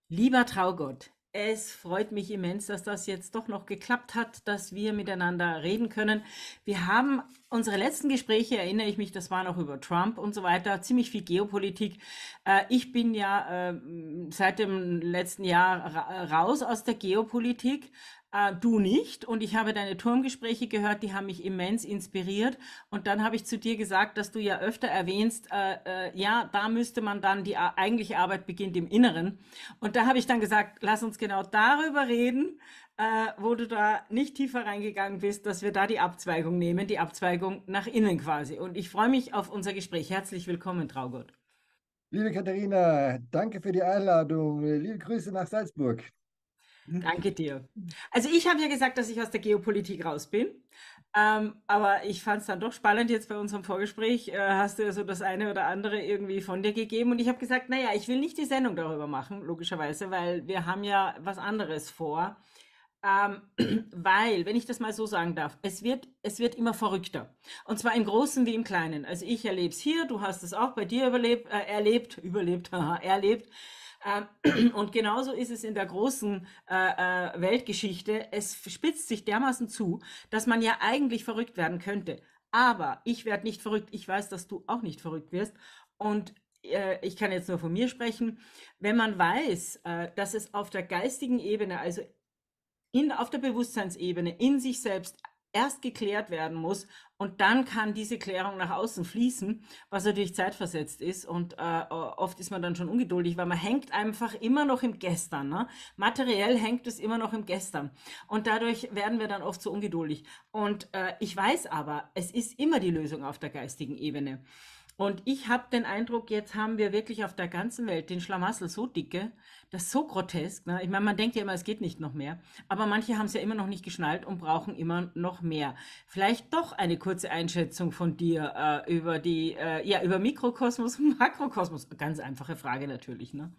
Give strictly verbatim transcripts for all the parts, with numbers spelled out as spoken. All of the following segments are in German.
Lieber Traugott, es freut mich immens, dass das jetzt doch noch geklappt hat, dass wir miteinander reden können. Wir haben unsere letzten Gespräche, erinnere ich mich, das war noch über Trump und so weiter, ziemlich viel Geopolitik. Äh, ich bin ja äh, seit dem letzten Jahr ra raus aus der Geopolitik. Äh, du nicht. Und ich habe deine Turmgespräche gehört, die haben mich immens inspiriert. Und dann habe ich zu dir gesagt, dass du ja öfter erwähnst, äh, äh, ja, da müsste man dann, die eigentliche Arbeit beginnt im Inneren. Und da habe ich dann gesagt, lass uns genau darüber reden, äh, wo du da nicht tiefer reingegangen bist, dass wir da die Abzweigung nehmen, die Abzweigung nach innen quasi. Und ich freue mich auf unser Gespräch. Herzlich willkommen, Traugott. Liebe Katharina, danke für die Einladung. Liebe Grüße nach Salzburg. Danke dir. Also ich habe ja gesagt, dass ich aus der Geopolitik raus bin. Ähm, aber ich fand es dann doch spannend jetzt bei unserem Vorgespräch. Äh, hast du ja so das eine oder andere irgendwie von dir gegeben. Und ich habe gesagt, naja, ich will nicht die Sendung darüber machen, logischerweise, weil wir haben ja was anderes vor. Ähm, weil, wenn ich das mal so sagen darf, es wird, es wird immer verrückter. Und zwar im Großen wie im Kleinen. Also ich erlebe es hier, du hast es auch bei dir überlebt, äh, erlebt, überlebt, haha, erlebt. Ähm, und genauso ist es in der großen äh, äh, Weltgeschichte. Es spitzt sich dermaßen zu, dass man ja eigentlich verrückt werden könnte. Aber ich werde nicht verrückt. Ich weiß, dass du auch nicht verrückt wirst. Und äh, ich kann jetzt nur von mir sprechen. Wenn man weiß, äh, dass es auf der geistigen Ebene, also in, auf der Bewusstseinsebene in sich selbst erst geklärt werden muss und dann kann diese Klärung nach außen fließen, was natürlich zeitversetzt ist und äh, oft ist man dann schon ungeduldig, weil man hängt einfach immer noch im Gestern. Ne? Materiell hängt es immer noch im Gestern und dadurch werden wir dann oft so ungeduldig. Und äh, ich weiß aber, es ist immer die Lösung auf der geistigen Ebene. Und ich habe den Eindruck, jetzt haben wir wirklich auf der ganzen Welt den Schlamassel so dicke, das ist so grotesk. Ne? Ich meine, man denkt ja immer, es geht nicht noch mehr. Aber manche haben es ja immer noch nicht geschnallt und brauchen immer noch mehr. Vielleicht doch eine kurze Einschätzung von dir äh, über die, äh, ja, über Mikrokosmos und Makrokosmos. Ganz einfache Frage natürlich, ne?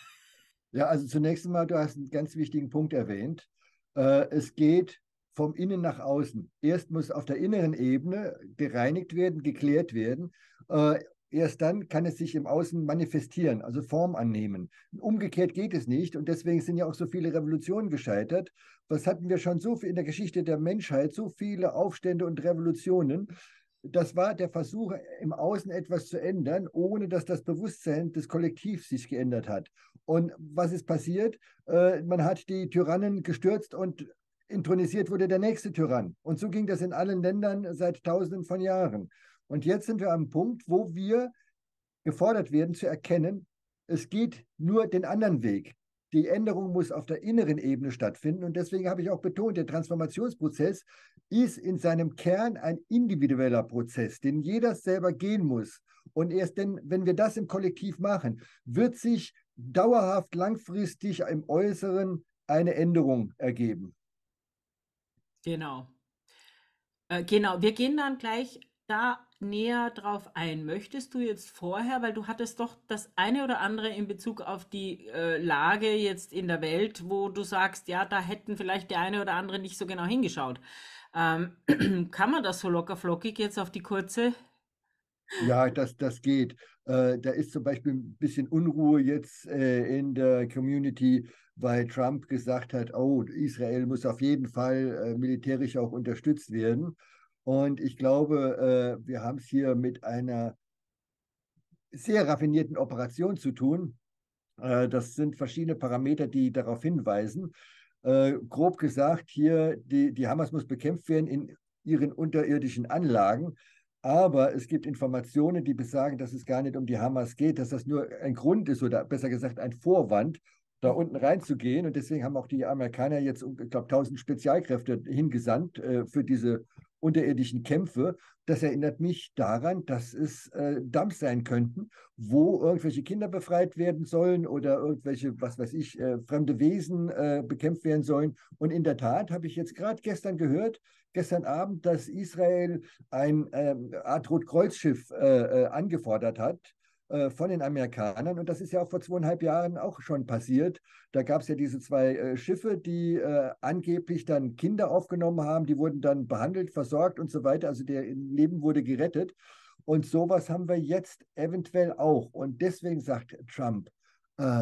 Ja, also zunächst einmal, du hast einen ganz wichtigen Punkt erwähnt. Äh, es geht vom Innen nach außen. Erst muss auf der inneren Ebene gereinigt werden, geklärt werden. Äh, erst dann kann es sich im Außen manifestieren, also Form annehmen. Umgekehrt geht es nicht und deswegen sind ja auch so viele Revolutionen gescheitert. Was hatten wir schon so viel in der Geschichte der Menschheit, so viele Aufstände und Revolutionen? Das war der Versuch, im Außen etwas zu ändern, ohne dass das Bewusstsein des Kollektivs sich geändert hat. Und was ist passiert? Äh, man hat die Tyrannen gestürzt und intronisiert wurde der nächste Tyrann. Und so ging das in allen Ländern seit Tausenden von Jahren. Und jetzt sind wir am Punkt, wo wir gefordert werden zu erkennen, es geht nur den anderen Weg. Die Änderung muss auf der inneren Ebene stattfinden. Und deswegen habe ich auch betont, der Transformationsprozess ist in seinem Kern ein individueller Prozess, den jeder selber gehen muss. Und erst denn, wenn wir das im Kollektiv machen, wird sich dauerhaft, langfristig im Äußeren eine Änderung ergeben. Genau. Äh, genau, wir gehen dann gleich da näher drauf ein. Möchtest du jetzt vorher, weil du hattest doch das eine oder andere in Bezug auf die äh, Lage jetzt in der Welt, wo du sagst, ja, da hätten vielleicht der eine oder andere nicht so genau hingeschaut. Ähm, kann man das so locker flockig jetzt auf die kurze? Ja, das, das geht. Äh, da ist zum Beispiel ein bisschen Unruhe jetzt äh, in der Community, weil Trump gesagt hat, oh, Israel muss auf jeden Fall äh, militärisch auch unterstützt werden. Und ich glaube, äh, wir haben es hier mit einer sehr raffinierten Operation zu tun. Äh, das sind verschiedene Parameter, die darauf hinweisen. Äh, grob gesagt, hier, die, die Hamas muss bekämpft werden in ihren unterirdischen Anlagen. Aber es gibt Informationen, die besagen, dass es gar nicht um die Hamas geht, dass das nur ein Grund ist oder besser gesagt ein Vorwand, da unten reinzugehen. Und deswegen haben auch die Amerikaner jetzt, ich glaube, tausend Spezialkräfte hingesandt äh, für diese unterirdischen Kämpfe. Das erinnert mich daran, dass es äh, Dumps sein könnten, wo irgendwelche Kinder befreit werden sollen oder irgendwelche, was weiß ich, äh, fremde Wesen äh, bekämpft werden sollen. Und in der Tat habe ich jetzt gerade gestern gehört, gestern Abend, dass Israel ein äh, Art Rotkreuzschiff äh, äh, angefordert hat äh, von den Amerikanern. Und das ist ja auch vor zweieinhalb Jahren auch schon passiert. Da gab es ja diese zwei äh, Schiffe, die äh, angeblich dann Kinder aufgenommen haben. Die wurden dann behandelt, versorgt und so weiter. Also der Leben wurde gerettet. Und sowas haben wir jetzt eventuell auch. Und deswegen sagt Trump, äh,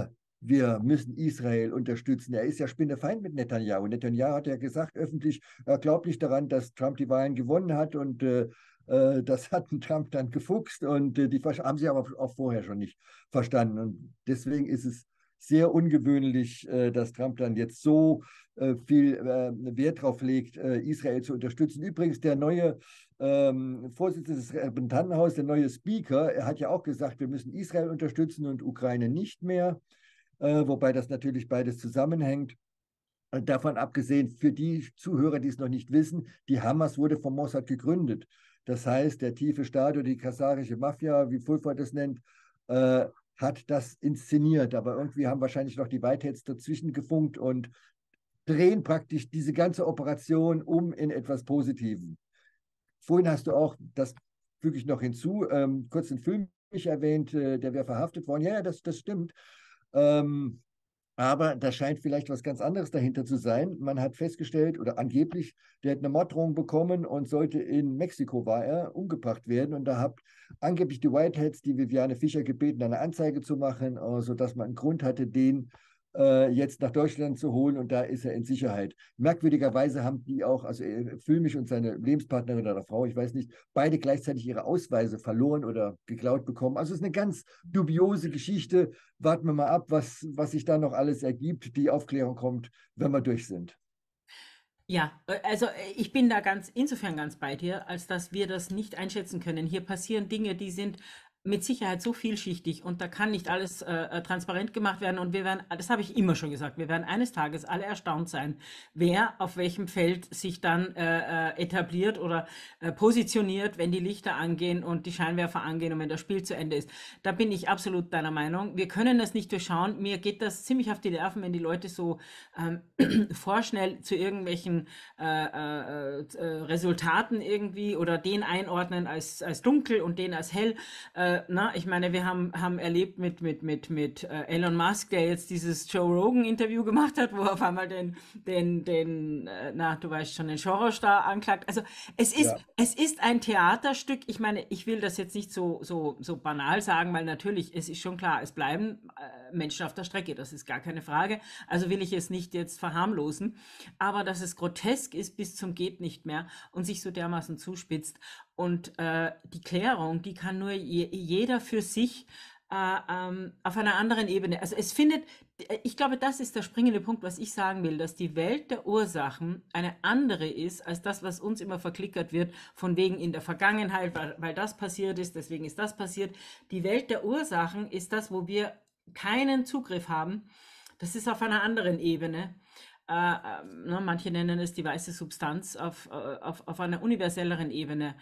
wir müssen Israel unterstützen. Er ist ja Spinnefeind mit Netanyahu. Netanyahu hat ja gesagt öffentlich, er glaubt nicht daran, dass Trump die Wahlen gewonnen hat und äh, äh, das hat Trump dann gefuchst und äh, die haben sie aber auch vorher schon nicht verstanden. Und deswegen ist es sehr ungewöhnlich, äh, dass Trump dann jetzt so äh, viel äh, Wert darauf legt, äh, Israel zu unterstützen. Übrigens, der neue ähm, Vorsitzende des Repräsentantenhauses, der neue Speaker, er hat ja auch gesagt, wir müssen Israel unterstützen und Ukraine nicht mehr, äh, wobei das natürlich beides zusammenhängt. Davon abgesehen, für die Zuhörer, die es noch nicht wissen, die Hamas wurde von Mossad gegründet. Das heißt, der tiefe Staat oder die kasarische Mafia, wie Fulford es nennt, äh, hat das inszeniert. Aber irgendwie haben wahrscheinlich noch die Whiteheads dazwischen gefunkt und drehen praktisch diese ganze Operation um in etwas Positives. Vorhin hast du auch, das füge ich noch hinzu, ähm, kurz den Film nicht erwähnt, äh, der wäre verhaftet worden. Ja, das, das stimmt. Ähm, aber da scheint vielleicht was ganz anderes dahinter zu sein. Man hat festgestellt, oder angeblich, der hat eine Morddrohung bekommen und sollte in Mexiko, war er, umgebracht werden. Und da hat angeblich die Whiteheads die Viviane Fischer gebeten, eine Anzeige zu machen, äh, sodass man einen Grund hatte, den äh, jetzt nach Deutschland zu holen. Und da ist er in Sicherheit. Merkwürdigerweise haben die auch, also Füllmich und seine Lebenspartnerin oder Frau, ich weiß nicht, beide gleichzeitig ihre Ausweise verloren oder geklaut bekommen. Also es ist eine ganz dubiose Geschichte. Warten wir mal ab, was, was sich da noch alles ergibt. Die Aufklärung kommt, wenn wir durch sind. Ja, äh, also äh, ich bin da ganz insofern ganz bei dir, als dass wir das nicht einschätzen können. Hier passieren Dinge, die sind mit Sicherheit so vielschichtig und da kann nicht alles äh, äh, transparent gemacht werden und wir werden, das habe ich immer schon gesagt, wir werden eines Tages alle erstaunt sein, wer auf welchem Feld sich dann äh, äh, etabliert oder äh, positioniert, wenn die Lichter angehen und die Scheinwerfer angehen und wenn das Spiel zu Ende ist. Da bin ich absolut deiner Meinung. Wir können das nicht durchschauen. Mir geht das ziemlich auf die Nerven, wenn die Leute so ähm, vorschnell zu irgendwelchen äh, äh, äh, Resultaten irgendwie oder den einordnen als, als dunkel und den als hell. Äh, na, ich meine, wir haben, haben erlebt mit, mit, mit, mit äh, Elon Musk, der jetzt dieses Joe Rogan-Interview gemacht hat, wo er auf einmal den, den, den, äh, na, du weißt schon, den Soros da anklagt. Also es ist, Ja. es ist ein Theaterstück. Ich meine, ich will das jetzt nicht so, so, so banal sagen, weil natürlich, es ist schon klar, es bleiben äh, Menschen auf der Strecke, das ist gar keine Frage. Also will ich es nicht jetzt verharmlosen. Aber dass es grotesk ist bis zum geht nicht mehr und sich so dermaßen zuspitzt. Und äh, die Klärung, die kann nur je, jeder für sich äh, ähm, auf einer anderen Ebene. Also es findet, ich glaube, das ist der springende Punkt, was ich sagen will, dass die Welt der Ursachen eine andere ist als das, was uns immer verklickert wird, von wegen in der Vergangenheit, weil, weil das passiert ist, deswegen ist das passiert. Die Welt der Ursachen ist das, wo wir keinen Zugriff haben. Das ist auf einer anderen Ebene. Äh, ähm, ne, manche nennen es die weiße Substanz auf, äh, auf, auf einer universelleren Ebene.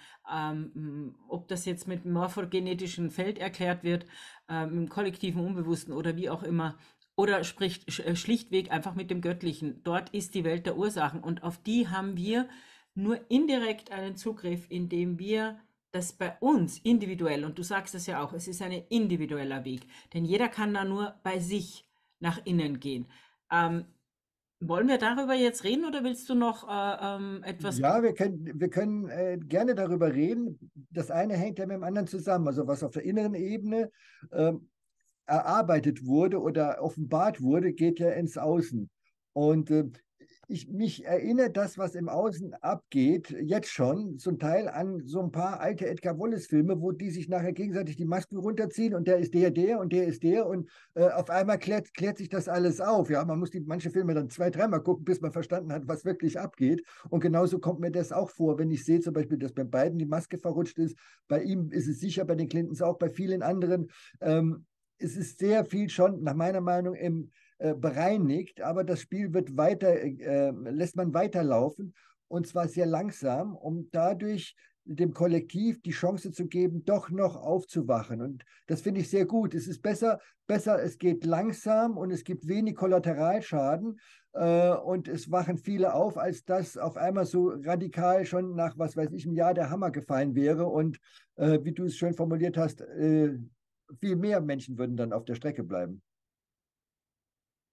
Ähm, ob das jetzt mit morphogenetischen Feld erklärt wird, äh, im kollektiven Unbewussten oder wie auch immer, oder spricht sch äh, schlichtweg einfach mit dem Göttlichen. Dort ist die Welt der Ursachen und auf die haben wir nur indirekt einen Zugriff, indem wir das bei uns individuell, und du sagst es ja auch, es ist ein individueller Weg, denn jeder kann da nur bei sich nach innen gehen. Ähm, wollen wir darüber jetzt reden oder willst du noch äh, ähm, etwas? Ja, wir können, wir können äh, gerne darüber reden. Das eine hängt ja mit dem anderen zusammen. Also was auf der inneren Ebene ähm, erarbeitet wurde oder offenbart wurde, geht ja ins Außen. Und äh, ich mich erinnere, das, was im Außen abgeht, jetzt schon zum Teil an so ein paar alte Edgar Wallace-Filme, wo die sich nachher gegenseitig die Masken runterziehen und der ist der, der und der ist der und äh, auf einmal klärt, klärt sich das alles auf. Ja, man muss die manche Filme dann zwei, dreimal gucken, bis man verstanden hat, was wirklich abgeht. Und genauso kommt mir das auch vor, wenn ich sehe zum Beispiel, dass bei beiden die Maske verrutscht ist. Bei ihm ist es sicher, bei den Clintons auch, bei vielen anderen. Ähm, es ist sehr viel schon, nach meiner Meinung, im äh, bereinigt, aber das Spiel wird weiter, äh, lässt man weiterlaufen und zwar sehr langsam, um dadurch dem Kollektiv die Chance zu geben, doch noch aufzuwachen. Und das finde ich sehr gut. Es ist besser, besser, es geht langsam und es gibt wenig Kollateralschaden äh, und es wachen viele auf, als dass auf einmal so radikal schon nach, was weiß ich, einem Jahr der Hammer gefallen wäre und äh, wie du es schön formuliert hast, äh, viel mehr Menschen würden dann auf der Strecke bleiben. Ja,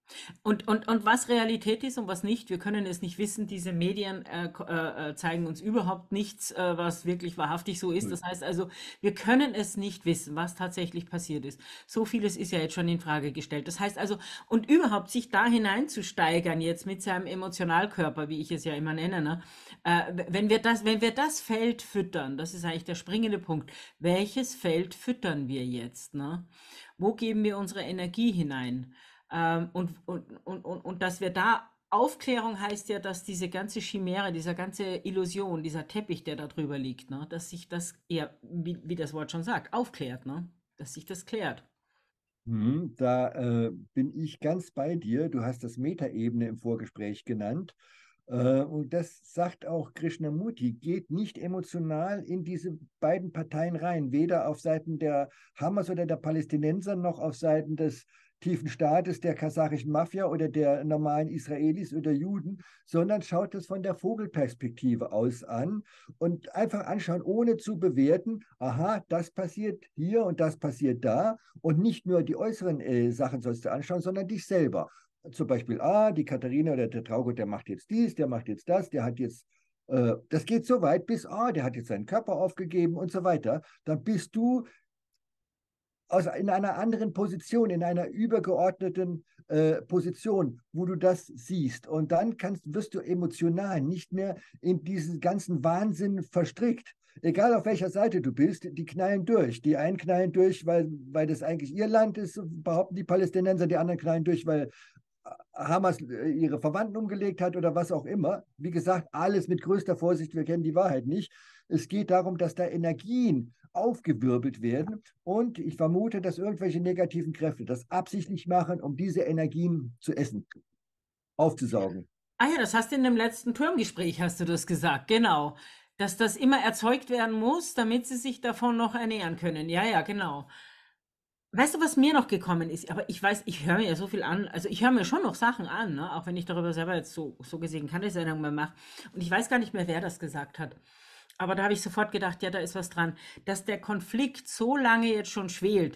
Und, und, und was Realität ist und was nicht, wir können es nicht wissen. Diese Medien äh, ko- äh, äh, zeigen uns überhaupt nichts, äh, was wirklich wahrhaftig so ist. Das heißt also, wir können es nicht wissen, was tatsächlich passiert ist. So vieles ist ja jetzt schon in Frage gestellt. Das heißt also, und überhaupt sich da hineinzusteigern jetzt mit seinem Emotionalkörper, wie ich es ja immer nenne, ne? Äh, wenn wir das, wenn wir das Feld füttern, das ist eigentlich der springende Punkt. Welches Feld füttern wir jetzt, ne? Wo geben wir unsere Energie hinein? Ähm, und, und, und, und, und dass wir da, Aufklärung heißt ja, dass diese ganze Chimäre, dieser ganze Illusion, dieser Teppich, der da drüber liegt, ne, dass sich das eher, wie, wie das Wort schon sagt, aufklärt, ne? Dass sich das klärt. Mhm, da äh, bin ich ganz bei dir. Du hast das Metaebene im Vorgespräch genannt. Äh, und das sagt auch Krishnamurti, geht nicht emotional in diese beiden Parteien rein, weder auf Seiten der Hamas oder der Palästinenser noch auf Seiten des tiefen Staates, der kasachischen Mafia oder der normalen Israelis oder Juden, sondern schaut es von der Vogelperspektive aus an und einfach anschauen, ohne zu bewerten, aha, das passiert hier und das passiert da und nicht nur die äußeren äh, Sachen sollst du anschauen, sondern dich selber. Zum Beispiel, ah, die Katharina oder der Traugott, der macht jetzt dies, der macht jetzt das, der hat jetzt, äh, das geht so weit bis, ah, der hat jetzt seinen Körper aufgegeben und so weiter. Dann bist du aus, in einer anderen Position, in einer übergeordneten äh, Position, wo du das siehst. Und dann kannst, wirst du emotional nicht mehr in diesen ganzen Wahnsinn verstrickt. Egal auf welcher Seite du bist, die knallen durch. Die einen knallen durch, weil, weil das eigentlich ihr Land ist, behaupten die Palästinenser, die anderen knallen durch, weil Hamas äh, ihre Verwandten umgelegt hat oder was auch immer. Wie gesagt, alles mit größter Vorsicht, wir kennen die Wahrheit nicht. Es geht darum, dass da Energien aufgewirbelt werden und ich vermute, dass irgendwelche negativen Kräfte das absichtlich machen, um diese Energien zu essen, aufzusaugen. Ah ja, das hast du in dem letzten Turmgespräch, hast du das gesagt, genau. Dass das immer erzeugt werden muss, damit sie sich davon noch ernähren können. Ja, ja, genau. Weißt du, was mir noch gekommen ist? Aber ich weiß, ich höre mir ja so viel an. Also ich höre mir schon noch Sachen an, ne? Auch wenn ich darüber selber jetzt so, so gesehen keine Sendung mehr mache. Und ich weiß gar nicht mehr, wer das gesagt hat. Aber da habe ich sofort gedacht, ja, da ist was dran, dass der Konflikt so lange jetzt schon schwelt.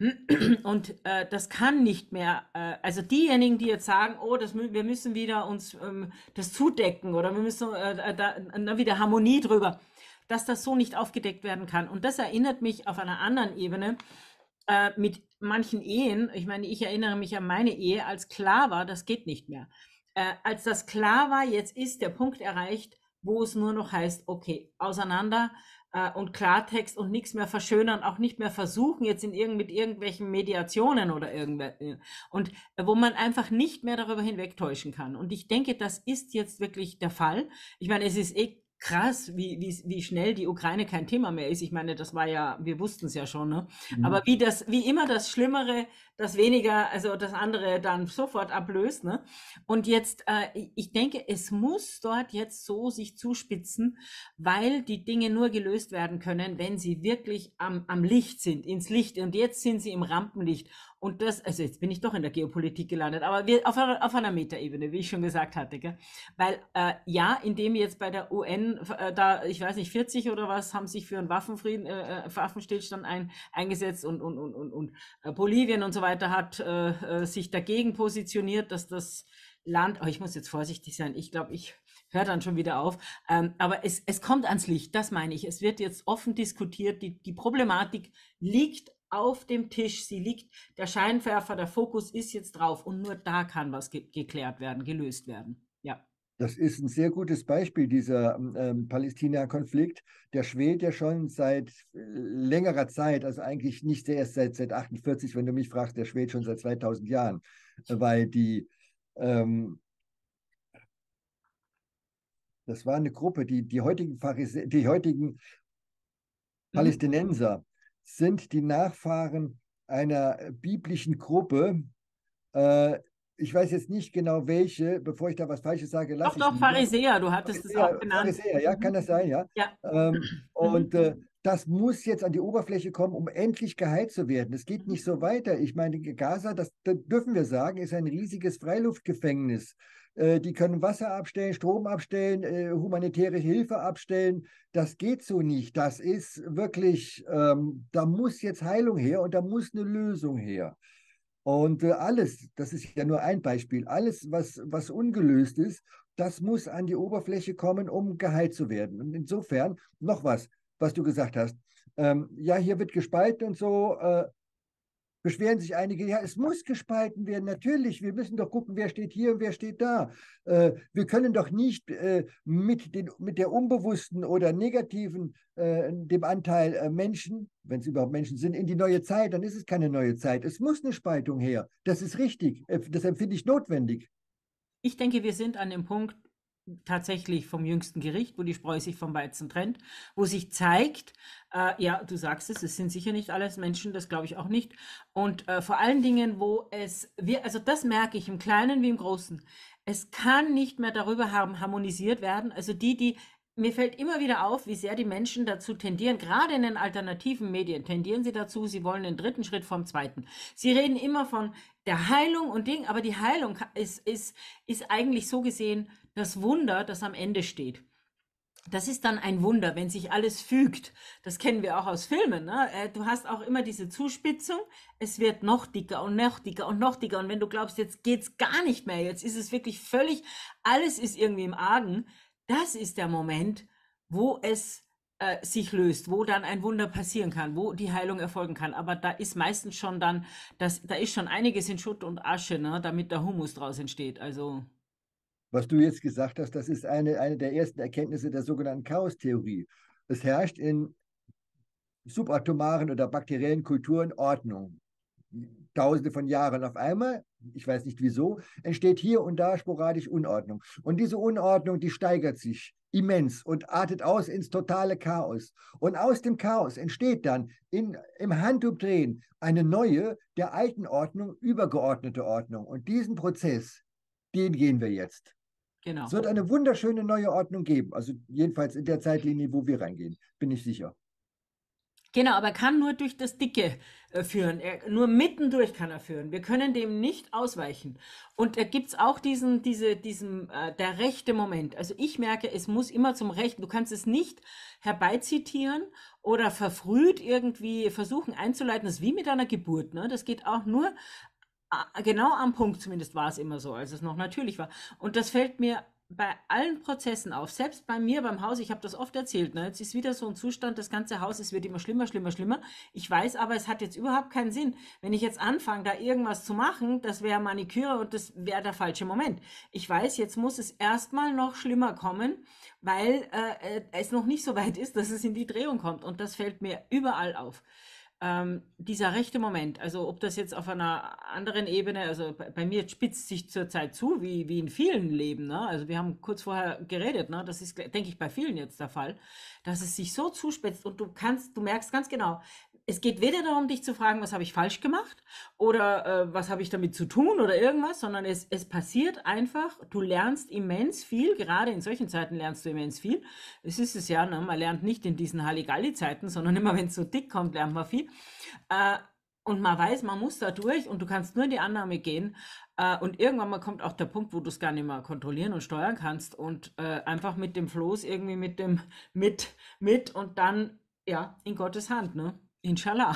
Und äh, das kann nicht mehr, äh, also diejenigen, die jetzt sagen, oh, das, mü- wir müssen wieder uns ähm, das zudecken oder wir müssen äh, da, da wieder Harmonie drüber, dass das so nicht aufgedeckt werden kann. Und das erinnert mich auf einer anderen Ebene äh, mit manchen Ehen. Ich meine, ich erinnere mich an meine Ehe, als klar war, das geht nicht mehr. Äh, als das klar war, jetzt ist der Punkt erreicht, wo es nur noch heißt, okay, auseinander äh, und Klartext und nichts mehr verschönern, auch nicht mehr versuchen, jetzt in irgend, mit irgendwelchen Mediationen oder irgendwelche, und äh, wo man einfach nicht mehr darüber hinwegtäuschen kann. Und ich denke, das ist jetzt wirklich der Fall. Ich meine, es ist eh krass, wie, wie, wie schnell die Ukraine kein Thema mehr ist. Ich meine, das war ja, wir wussten es ja schon, ne? Aber Mhm. wie das, wie immer das Schlimmere, das weniger, also das andere dann sofort ablöst, ne? Und jetzt, äh, ich denke, es muss dort jetzt so sich zuspitzen, weil die Dinge nur gelöst werden können, wenn sie wirklich am, am Licht sind, ins Licht. Und jetzt sind sie im Rampenlicht. Und das, also jetzt bin ich doch in der Geopolitik gelandet, aber wir auf einer, auf einer Metaebene, wie ich schon gesagt hatte, gell? Weil äh, ja, indem jetzt bei der U N äh, da, ich weiß nicht, vierzig oder was, haben sich für einen Waffenfrieden, äh, äh, Waffenstillstand ein, eingesetzt und, und, und, und, und äh, Bolivien und so weiter hat äh, äh, sich dagegen positioniert, dass das Land, oh, ich muss jetzt vorsichtig sein, ich glaube, ich höre dann schon wieder auf, ähm, aber es, es kommt ans Licht, das meine ich. Es wird jetzt offen diskutiert, die, die Problematik liegt auf dem Tisch, sie liegt, der Scheinwerfer, der Fokus ist jetzt drauf und nur da kann was ge geklärt werden, gelöst werden. Ja. Das ist ein sehr gutes Beispiel, dieser ähm, Palästina-Konflikt. Der schwelt ja schon seit äh, längerer Zeit, also eigentlich nicht erst seit, seit achtundvierzig, wenn du mich fragst, der schwelt schon seit zweitausend Jahren, weil die, ähm, das war eine Gruppe, die, die heutigen Pharise die heutigen Mhm. Palästinenser sind die Nachfahren einer biblischen Gruppe. Äh, Ich weiß jetzt nicht genau welche, bevor ich da was Falsches sage, Doch, lasse ich es doch, lieber. Pharisäer, du hattest es auch Pharisäer, genannt. Pharisäer, ja, kann Mhm. das sein, ja. Ja. Ähm, Mhm. und äh, das muss jetzt an die Oberfläche kommen, um endlich geheilt zu werden. Es geht nicht so weiter. Ich meine, Gaza, das, das dürfen wir sagen, ist ein riesiges Freiluftgefängnis. Äh, die können Wasser abstellen, Strom abstellen, äh, humanitäre Hilfe abstellen. Das geht so nicht. Das ist wirklich, ähm, da muss jetzt Heilung her und da muss eine Lösung her. Und äh, alles, das ist ja nur ein Beispiel, alles, was, was ungelöst ist, das muss an die Oberfläche kommen, um geheilt zu werden. Und insofern noch was, was du gesagt hast. Ähm, ja, hier wird gespalten und so. Äh, beschweren sich einige, ja, es muss gespalten werden, natürlich, wir müssen doch gucken, wer steht hier und wer steht da. Äh, wir können doch nicht äh, mit, den, mit der unbewussten oder negativen, äh, dem Anteil äh, Menschen, wenn es überhaupt Menschen sind, in die neue Zeit, dann ist es keine neue Zeit. Es muss eine Spaltung her. Das ist richtig. Äh, das empfinde ich notwendig. Ich denke, wir sind an dem Punkt tatsächlich vom jüngsten Gericht, wo die Spreu sich vom Weizen trennt, wo sich zeigt, äh, ja, du sagst es, es sind sicher nicht alles Menschen, das glaube ich auch nicht. Und äh, vor allen Dingen, wo es, wir, also das merke ich im Kleinen wie im Großen, es kann nicht mehr darüber haben, harmonisiert werden. Also die, die, mir fällt immer wieder auf, wie sehr die Menschen dazu tendieren, gerade in den alternativen Medien tendieren sie dazu, sie wollen den dritten Schritt vom zweiten. Sie reden immer von der Heilung und Ding, aber die Heilung ist, ist, ist eigentlich so gesehen das Wunder, das am Ende steht. Das ist dann ein Wunder, wenn sich alles fügt. Das kennen wir auch aus Filmen. Ne? Du hast auch immer diese Zuspitzung. Es wird noch dicker und noch dicker und noch dicker. Und wenn du glaubst, jetzt geht's gar nicht mehr, jetzt ist es wirklich völlig, alles ist irgendwie im Argen. Das ist der Moment, wo es äh, sich löst, wo dann ein Wunder passieren kann, wo die Heilung erfolgen kann. Aber da ist meistens schon dann, das, da ist schon einiges in Schutt und Asche, ne? Damit der Humus draus entsteht. Also Was du jetzt gesagt hast, das ist eine, eine der ersten Erkenntnisse der sogenannten Chaostheorie. Es herrscht in subatomaren oder bakteriellen Kulturen Ordnung. Tausende von Jahren auf einmal, ich weiß nicht wieso, entsteht hier und da sporadisch Unordnung. Und diese Unordnung, die steigert sich immens und artet aus ins totale Chaos. Und aus dem Chaos entsteht dann in, im Handumdrehen eine neue, der alten Ordnung übergeordnete Ordnung. Und diesen Prozess, den gehen wir jetzt. Es genau. wird eine wunderschöne neue Ordnung geben, also jedenfalls in der Zeitlinie, wo wir reingehen, bin ich sicher. Genau, aber er kann nur durch das Dicke äh, führen. Er, nur mittendurch kann er führen. Wir können dem nicht ausweichen. Und da gibt's auch diesen, diese, diesen, äh, der rechte Moment. Also ich merke, es muss immer zum Rechten. Du kannst es nicht herbeizitieren oder verfrüht irgendwie versuchen einzuleiten. Das ist wie mit einer Geburt. Ne? Das geht auch nur äh, genau am Punkt, zumindest war es immer so, als es noch natürlich war. Und das fällt mir bei allen Prozessen auf, selbst bei mir beim Haus, ich habe das oft erzählt, ne? Jetzt ist wieder so ein Zustand, das ganze Haus, es wird immer schlimmer, schlimmer, schlimmer. Ich weiß aber, es hat jetzt überhaupt keinen Sinn. Wenn ich jetzt anfange, da irgendwas zu machen, das wäre Maniküre und das wäre der falsche Moment. Ich weiß, jetzt muss es erstmal noch schlimmer kommen, weil äh, äh, es noch nicht so weit ist, dass es in die Drehung kommt. Und das fällt mir überall auf. Ähm, dieser rechte Moment, also ob das jetzt auf einer anderen Ebene, also bei, bei mir spitzt sich zurzeit zu, wie, wie in vielen Leben, ne? Also wir haben kurz vorher geredet, ne? Das ist, denke ich, bei vielen jetzt der Fall, dass es sich so zuspitzt und du kannst, du merkst ganz genau, es geht weder darum, dich zu fragen, was habe ich falsch gemacht oder äh, was habe ich damit zu tun oder irgendwas, sondern es, es passiert einfach, du lernst immens viel, gerade in solchen Zeiten lernst du immens viel. Es ist es ja, ne? Man lernt nicht in diesen Halligalli-Zeiten, sondern immer, wenn es so dick kommt, lernt man viel. Äh, und man weiß, man muss da durch und du kannst nur in die Annahme gehen. Äh, und irgendwann mal kommt auch der Punkt, wo du es gar nicht mehr kontrollieren und steuern kannst und äh, einfach mit dem Floß irgendwie mit dem, mit, mit und dann, ja, in Gottes Hand, ne? Inshallah.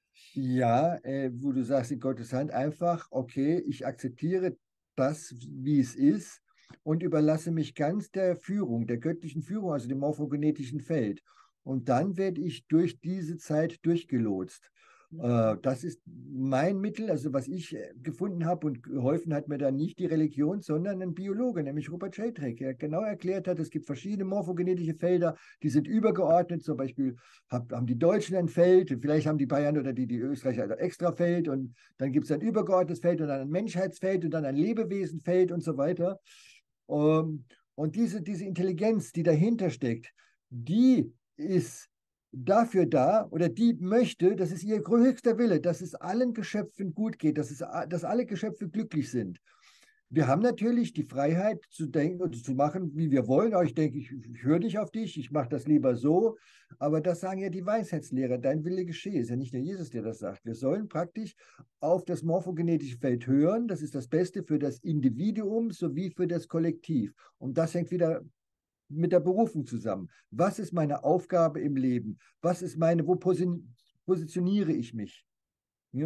Ja, äh, wo du sagst, in Gottes Hand, einfach, okay, ich akzeptiere das, wie es ist und überlasse mich ganz der Führung, der göttlichen Führung, also dem morphogenetischen Feld. Und dann werde ich durch diese Zeit durchgelotst. Äh, das ist mein Mittel, also was ich äh, gefunden habe und geholfen hat mir dann nicht die Religion, sondern ein Biologe, nämlich Rupert Sheldrake, der genau erklärt hat, es gibt verschiedene morphogenetische Felder, die sind übergeordnet, zum Beispiel hab, haben die Deutschen ein Feld, vielleicht haben die Bayern oder die, die Österreicher ein Extrafeld und dann gibt es ein übergeordnetes Feld und dann ein Menschheitsfeld und dann ein Lebewesenfeld und so weiter. Um, und diese, diese Intelligenz, die dahinter steckt, die ist dafür da oder die möchte, das ist ihr höchster Wille, dass es allen Geschöpfen gut geht, dass, es, dass alle Geschöpfe glücklich sind. Wir haben natürlich die Freiheit zu denken und zu machen, wie wir wollen. Aber ich denke, ich, ich höre dich auf dich, ich mache das lieber so. Aber das sagen ja die Weisheitslehrer, dein Wille geschehe. Ist ja nicht der Jesus, der das sagt. Wir sollen praktisch auf das morphogenetische Feld hören. Das ist das Beste für das Individuum sowie für das Kollektiv. Und das hängt wieder mit der Berufung zusammen. Was ist meine Aufgabe im Leben? Was ist meine, wo positioniere ich mich? Ja?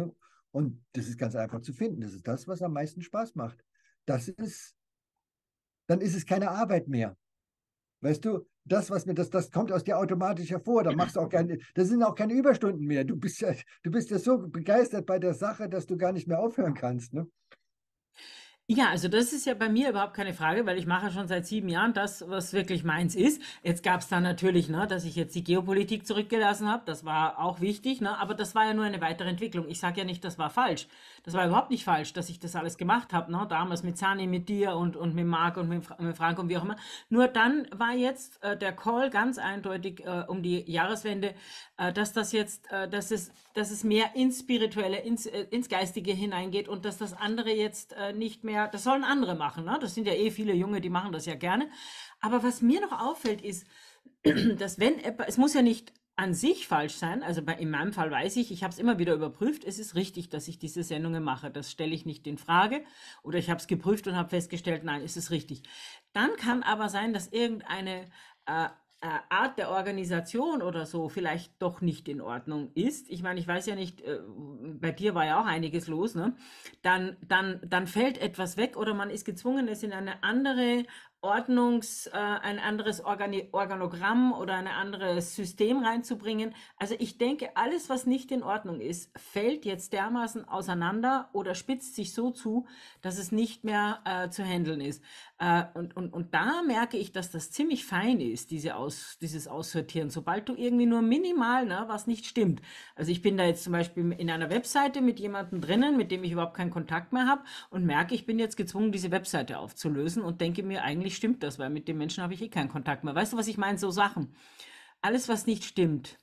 Und das ist ganz einfach zu finden. Das ist das, was am meisten Spaß macht. Das ist, dann ist es keine Arbeit mehr. Weißt du, das, was mir, das, das kommt aus dir automatisch hervor. Da machst du auch keine, das sind auch keine Überstunden mehr. Du bist ja, du bist ja so begeistert bei der Sache, dass du gar nicht mehr aufhören kannst, ne? Ja, also das ist ja bei mir überhaupt keine Frage, weil ich mache schon seit sieben Jahren das, was wirklich meins ist. Jetzt gab es dann natürlich, ne, dass ich jetzt die Geopolitik zurückgelassen habe. Das war auch wichtig, ne, aber das war ja nur eine weitere Entwicklung. Ich sage ja nicht, das war falsch. Das war überhaupt nicht falsch, dass ich das alles gemacht habe, ne, damals mit Sani, mit dir und, und mit Marc und mit, Fra mit Frank und wie auch immer. Nur dann war jetzt äh, der Call ganz eindeutig äh, um die Jahreswende, äh, dass das jetzt, äh, dass es, dass es mehr ins Spirituelle, ins, äh, ins Geistige hineingeht und dass das andere jetzt äh, nicht mehr, das sollen andere machen, ne? Das sind ja eh viele Junge, die machen das ja gerne. Aber was mir noch auffällt, ist, dass wenn, es muss ja nicht an sich falsch sein, also bei, in meinem Fall weiß ich, ich habe es immer wieder überprüft, es ist richtig, dass ich diese Sendungen mache, das stelle ich nicht in Frage oder ich habe es geprüft und habe festgestellt, nein, es ist richtig. Dann kann aber sein, dass irgendeine äh, äh, Art der Organisation oder so vielleicht doch nicht in Ordnung ist. Ich meine, ich weiß ja nicht, äh, bei dir war ja auch einiges los, ne? Dann, dann, dann fällt etwas weg oder man ist gezwungen, es in eine andere Ordnungs, äh, ein anderes Organi Organogramm oder ein anderes System reinzubringen. Also ich denke, alles, was nicht in Ordnung ist, fällt jetzt dermaßen auseinander oder spitzt sich so zu, dass es nicht mehr äh, zu handeln ist. Äh, und, und, und da merke ich, dass das ziemlich fein ist, diese Aus, dieses Aussortieren. Sobald du irgendwie nur minimal, ne, was nicht stimmt. Also ich bin da jetzt zum Beispiel in einer Webseite mit jemandem drinnen, mit dem ich überhaupt keinen Kontakt mehr habe und merke, ich bin jetzt gezwungen, diese Webseite aufzulösen und denke mir, eigentlich stimmt das, weil mit dem Menschen habe ich eh keinen Kontakt mehr. Weißt du, was ich meine? So Sachen. Alles, was nicht stimmt.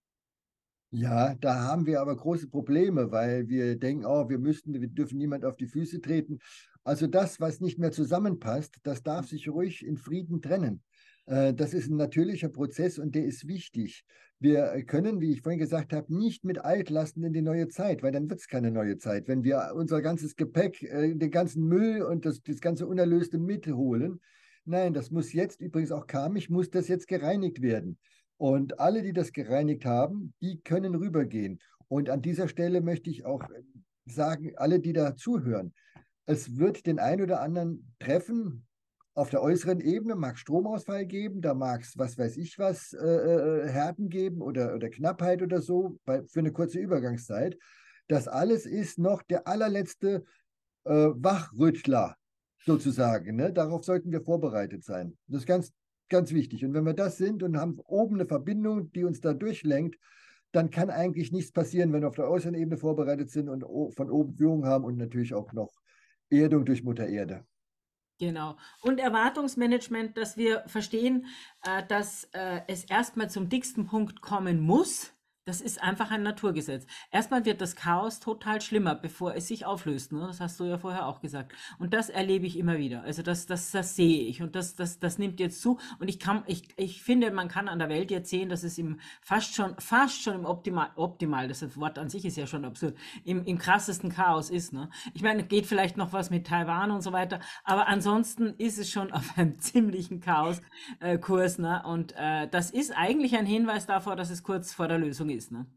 Ja, da haben wir aber große Probleme, weil wir denken, oh, wir müssten, wir dürfen niemand auf die Füße treten. Also das, was nicht mehr zusammenpasst, das darf sich ruhig in Frieden trennen. Äh, Das ist ein natürlicher Prozess und der ist wichtig. Wir können, wie ich vorhin gesagt habe, nicht mit Altlasten in die neue Zeit, weil dann wird es keine neue Zeit. Wenn wir unser ganzes Gepäck, äh, den ganzen Müll und das, das ganze Unerlöste mitholen, nein, das muss jetzt, übrigens auch karmisch, muss das jetzt gereinigt werden. Und alle, die das gereinigt haben, die können rübergehen. Und an dieser Stelle möchte ich auch sagen, alle, die da zuhören, es wird den einen oder anderen treffen. Auf der äußeren Ebene mag es Stromausfall geben, da mag es, was weiß ich was, äh, äh, Härten geben oder, oder Knappheit oder so bei, für eine kurze Übergangszeit. Das alles ist noch der allerletzte äh, Wachrüttler sozusagen. Ne? Darauf sollten wir vorbereitet sein. Das ist ganz, ganz wichtig. Und wenn wir das sind und haben oben eine Verbindung, die uns da durchlenkt, dann kann eigentlich nichts passieren, wenn wir auf der äußeren Ebene vorbereitet sind und von oben Führung haben und natürlich auch noch Erdung durch Mutter Erde. Genau. Und Erwartungsmanagement, dass wir verstehen, äh, dass äh, es erstmal zum dicksten Punkt kommen muss. Das ist einfach ein Naturgesetz. Erstmal wird das Chaos total schlimmer, bevor es sich auflöst. Ne? Das hast du ja vorher auch gesagt. Und das erlebe ich immer wieder. Also das, das, das sehe ich. Und das, das, das nimmt jetzt zu. Und ich kann, ich, ich finde, man kann an der Welt jetzt sehen, dass es im fast schon, fast schon im Optimal, optimal, das Wort an sich ist ja schon absurd, im, im krassesten Chaos ist. Ne? Ich meine, geht vielleicht noch was mit Taiwan und so weiter. Aber ansonsten ist es schon auf einem ziemlichen Chaos-Kurs. Ne? Und äh, das ist eigentlich ein Hinweis davor, dass es kurz vor der Lösung ist. Ne?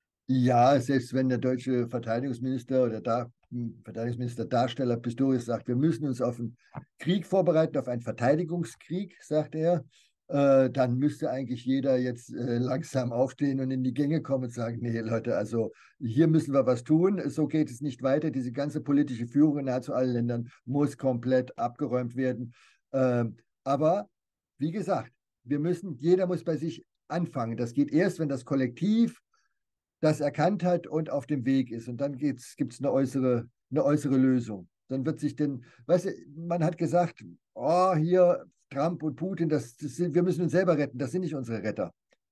Ja, selbst wenn der deutsche Verteidigungsminister oder da, Verteidigungsminister Darsteller Pistorius sagt, wir müssen uns auf einen Krieg vorbereiten, auf einen Verteidigungskrieg, sagt er, äh, dann müsste eigentlich jeder jetzt äh, langsam aufstehen und in die Gänge kommen und sagen, nee, Leute, also hier müssen wir was tun, so geht es nicht weiter. Diese ganze politische Führung in nahezu allen Ländern muss komplett abgeräumt werden. Ähm, aber wie gesagt, wir müssen, jeder muss bei sich anfangen. Das geht erst, wenn das Kollektiv das erkannt hat und auf dem Weg ist. Und dann gibt es eine äußere, eine äußere Lösung. Dann wird sich denn, weißt du, man hat gesagt, oh, hier Trump und Putin, das, das sind, wir müssen uns selber retten, das sind nicht unsere Retter.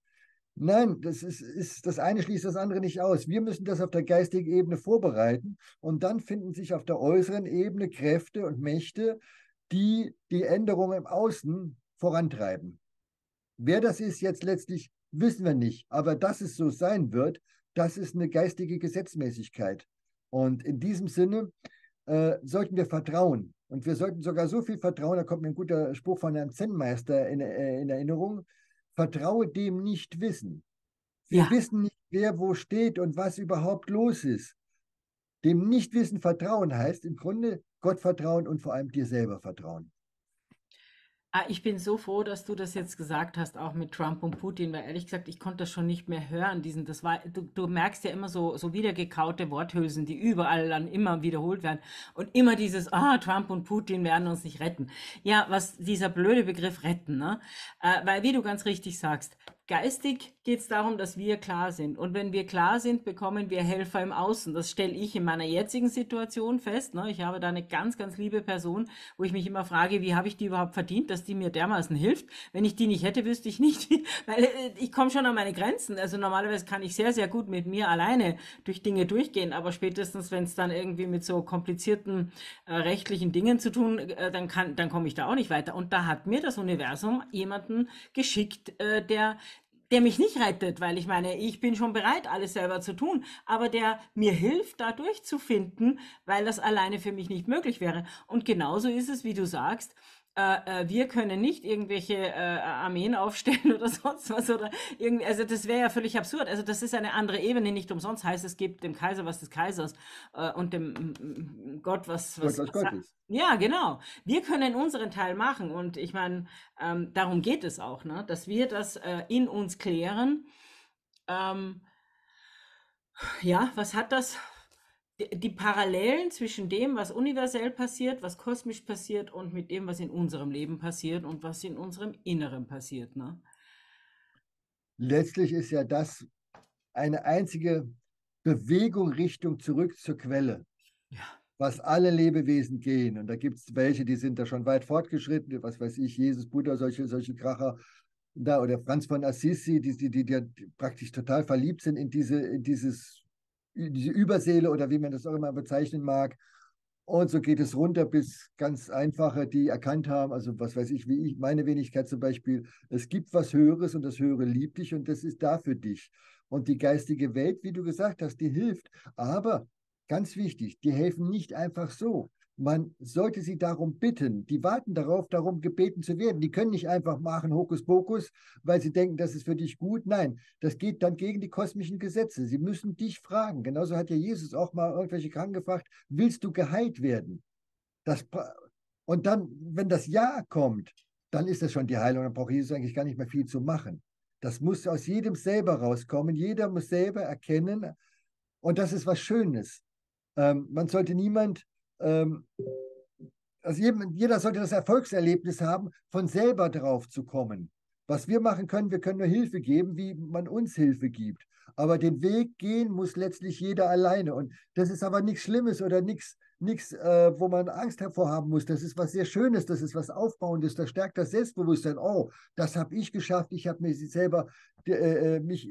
Nein, das ist, ist, das eine schließt das andere nicht aus. Wir müssen das auf der geistigen Ebene vorbereiten und dann finden sich auf der äußeren Ebene Kräfte und Mächte, die die Änderungen im Außen vorantreiben. Wer das ist jetzt letztlich, wissen wir nicht. Aber dass es so sein wird, das ist eine geistige Gesetzmäßigkeit. Und in diesem Sinne äh, sollten wir vertrauen. Und wir sollten sogar so viel vertrauen, da kommt mir ein guter Spruch von Herrn Zen-Meister in, äh, in Erinnerung, vertraue dem Nichtwissen. Wir Ja, wissen nicht, wer wo steht und was überhaupt los ist. Dem Nichtwissen vertrauen heißt im Grunde Gott vertrauen und vor allem dir selber vertrauen. Ah, ich bin so froh, dass du das jetzt gesagt hast, auch mit Trump und Putin, weil ehrlich gesagt, ich konnte das schon nicht mehr hören. Diesen, das war, du, du merkst ja immer so, so wiedergekaute Worthülsen, die überall dann immer wiederholt werden. Und immer dieses, ah, Trump und Putin werden uns nicht retten. Ja, was dieser blöde Begriff retten, ne? Äh, weil, wie du ganz richtig sagst, geistig geht es darum, dass wir klar sind. Und wenn wir klar sind, bekommen wir Helfer im Außen. Das stelle ich in meiner jetzigen Situation fest. Ne? Ich habe da eine ganz, ganz liebe Person, wo ich mich immer frage, wie habe ich die überhaupt verdient, dass die mir dermaßen hilft. Wenn ich die nicht hätte, wüsste ich nicht, wie, weil äh, ich komme schon an meine Grenzen. Also normalerweise kann ich sehr, sehr gut mit mir alleine durch Dinge durchgehen, aber spätestens, wenn es dann irgendwie mit so komplizierten äh, rechtlichen Dingen zu tun, äh, dann kann, dann komme ich da auch nicht weiter. Und da hat mir das Universum jemanden geschickt, äh, der der mich nicht rettet, weil ich meine, ich bin schon bereit, alles selber zu tun, aber der mir hilft, da durchzufinden, weil das alleine für mich nicht möglich wäre. Und genauso ist es, wie du sagst, äh, äh, wir können nicht irgendwelche äh, Armeen aufstellen oder sonst was oder irgendwie, also das wäre ja völlig absurd. Also das ist eine andere Ebene, nicht umsonst heißt es, gibt dem Kaiser was des Kaisers äh, und dem mm, Gott was, Gott was, was was Gott ist. ja, genau. Wir können unseren Teil machen und ich meine, ähm, darum geht es auch, ne? Dass wir das äh, in uns klären. Ähm, ja, was hat das? Die, die Parallelen zwischen dem, was universell passiert, was kosmisch passiert und mit dem, was in unserem Leben passiert und was in unserem Inneren passiert, ne? Letztlich ist ja das eine einzige Bewegung Richtung zurück zur Quelle, Ja. was alle Lebewesen gehen. Und da gibt es welche, die sind da schon weit fortgeschritten, was weiß ich, Jesus, Buddha, solche, solche Kracher. Da, oder Franz von Assisi, die, die, die, die praktisch total verliebt sind in diese, in dieses, in diese Überseele oder wie man das auch immer bezeichnen mag. Und so geht es runter bis ganz einfache, die erkannt haben, also was weiß ich, wie ich, meine Wenigkeit zum Beispiel, es gibt was Höheres und das Höhere liebt dich und das ist da für dich. Und die geistige Welt, wie du gesagt hast, die hilft. Aber ganz wichtig, die helfen nicht einfach so. Man sollte sie darum bitten. Die warten darauf, darum gebeten zu werden. Die können nicht einfach machen, Hokuspokus, weil sie denken, das ist für dich gut. Nein, das geht dann gegen die kosmischen Gesetze. Sie müssen dich fragen. Genauso hat ja Jesus auch mal irgendwelche Kranken gefragt, willst du geheilt werden? Das, und dann, wenn das Ja kommt, dann ist das schon die Heilung. Dann braucht Jesus eigentlich gar nicht mehr viel zu machen. Das muss aus jedem selber rauskommen. Jeder muss selber erkennen. Und das ist was Schönes. Ähm, man sollte niemand, ähm, also jedem, jeder sollte das Erfolgserlebnis haben, von selber drauf zu kommen. Was wir machen können, wir können nur Hilfe geben, wie man uns Hilfe gibt. Aber den Weg gehen muss letztlich jeder alleine. Und das ist aber nichts Schlimmes oder nichts, nichts äh, wo man Angst hervor haben muss. Das ist was sehr Schönes, das ist was Aufbauendes, das stärkt das Selbstbewusstsein. Oh, das habe ich geschafft, ich habe mir selber äh, mich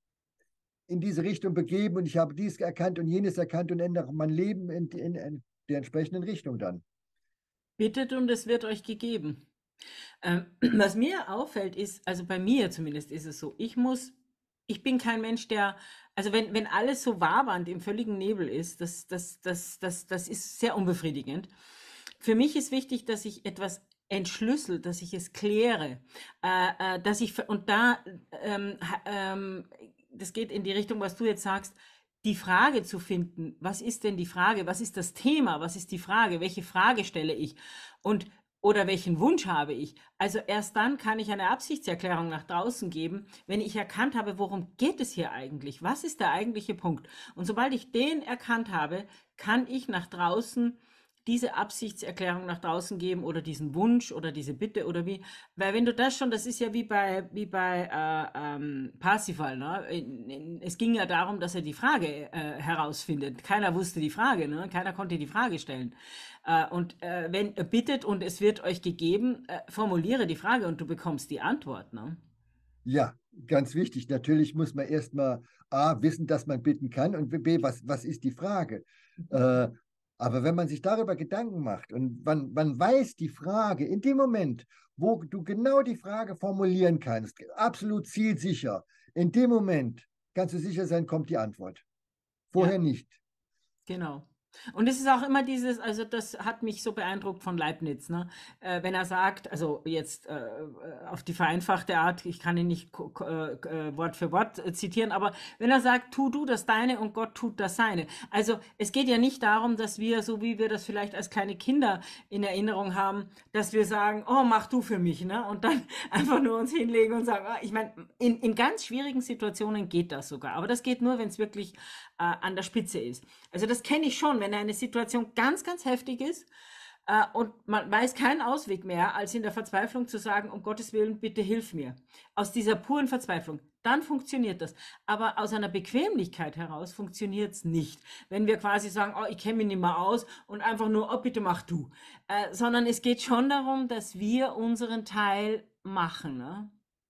in diese Richtung begeben und ich habe dies erkannt und jenes erkannt und ändere mein Leben in, in, in der entsprechenden Richtung dann. Bittet und es wird euch gegeben. Ähm, was mir auffällt, ist, also bei mir zumindest ist es so, ich muss, ich bin kein Mensch, der, also wenn, wenn alles so wabernd im völligen Nebel ist, das, das, das, das, das ist sehr unbefriedigend. Für mich ist wichtig, dass ich etwas entschlüssel, dass ich es kläre, äh, äh, dass ich, und da, ähm, ähm, das geht in die Richtung, was du jetzt sagst, die Frage zu finden, was ist denn die Frage, was ist das Thema, was ist die Frage, welche Frage stelle ich und oder welchen Wunsch habe ich? Also erst dann kann ich eine Absichtserklärung nach draußen geben, wenn ich erkannt habe, worum geht es hier eigentlich? Was ist der eigentliche Punkt? Und sobald ich den erkannt habe, kann ich nach draußen diese Absichtserklärung nach draußen geben oder diesen Wunsch oder diese Bitte oder wie, weil wenn du das schon, das ist ja wie bei, wie bei äh, ähm, Parsifal, ne? In, in, es ging ja darum, dass er die Frage äh, herausfindet. Keiner wusste die Frage, ne? Keiner konnte die Frage stellen. Äh, und äh, wenn er bittet und es wird euch gegeben, äh, formuliere die Frage und du bekommst die Antwort, ne? Ja, ganz wichtig. Natürlich muss man erstmal A, wissen, dass man bitten kann und B, was, was ist die Frage? Äh, aber wenn man sich darüber Gedanken macht und man, man weiß die Frage in dem Moment, wo du genau die Frage formulieren kannst, absolut zielsicher, in dem Moment kannst du sicher sein, kommt die Antwort. Ja, Vorher nicht. genau. Und es ist auch immer dieses, also das hat mich so beeindruckt von Leibniz, ne? Äh, wenn er sagt, also jetzt äh, auf die vereinfachte Art, ich kann ihn nicht ko- ko- äh, Wort für Wort äh, zitieren, aber wenn er sagt, tu du das Deine und Gott tut das Seine. Also es geht ja nicht darum, dass wir, so wie wir das vielleicht als kleine Kinder in Erinnerung haben, dass wir sagen, oh, mach du für mich, ne? Und dann einfach nur uns hinlegen und sagen, ah, ich meine, in, in ganz schwierigen Situationen geht das sogar, aber das geht nur, wenn es wirklich äh, an der Spitze ist. Also das kenne ich schon, wenn eine Situation ganz, ganz heftig ist äh, und man weiß keinen Ausweg mehr, als in der Verzweiflung zu sagen, um Gottes Willen, bitte hilf mir. Aus dieser puren Verzweiflung. Dann funktioniert das. Aber aus einer Bequemlichkeit heraus funktioniert es nicht. Wenn wir quasi sagen, oh, ich kenne mich nicht mehr aus und einfach nur, oh, bitte mach du. Äh, sondern es geht schon darum, dass wir unseren Teil machen. Ne?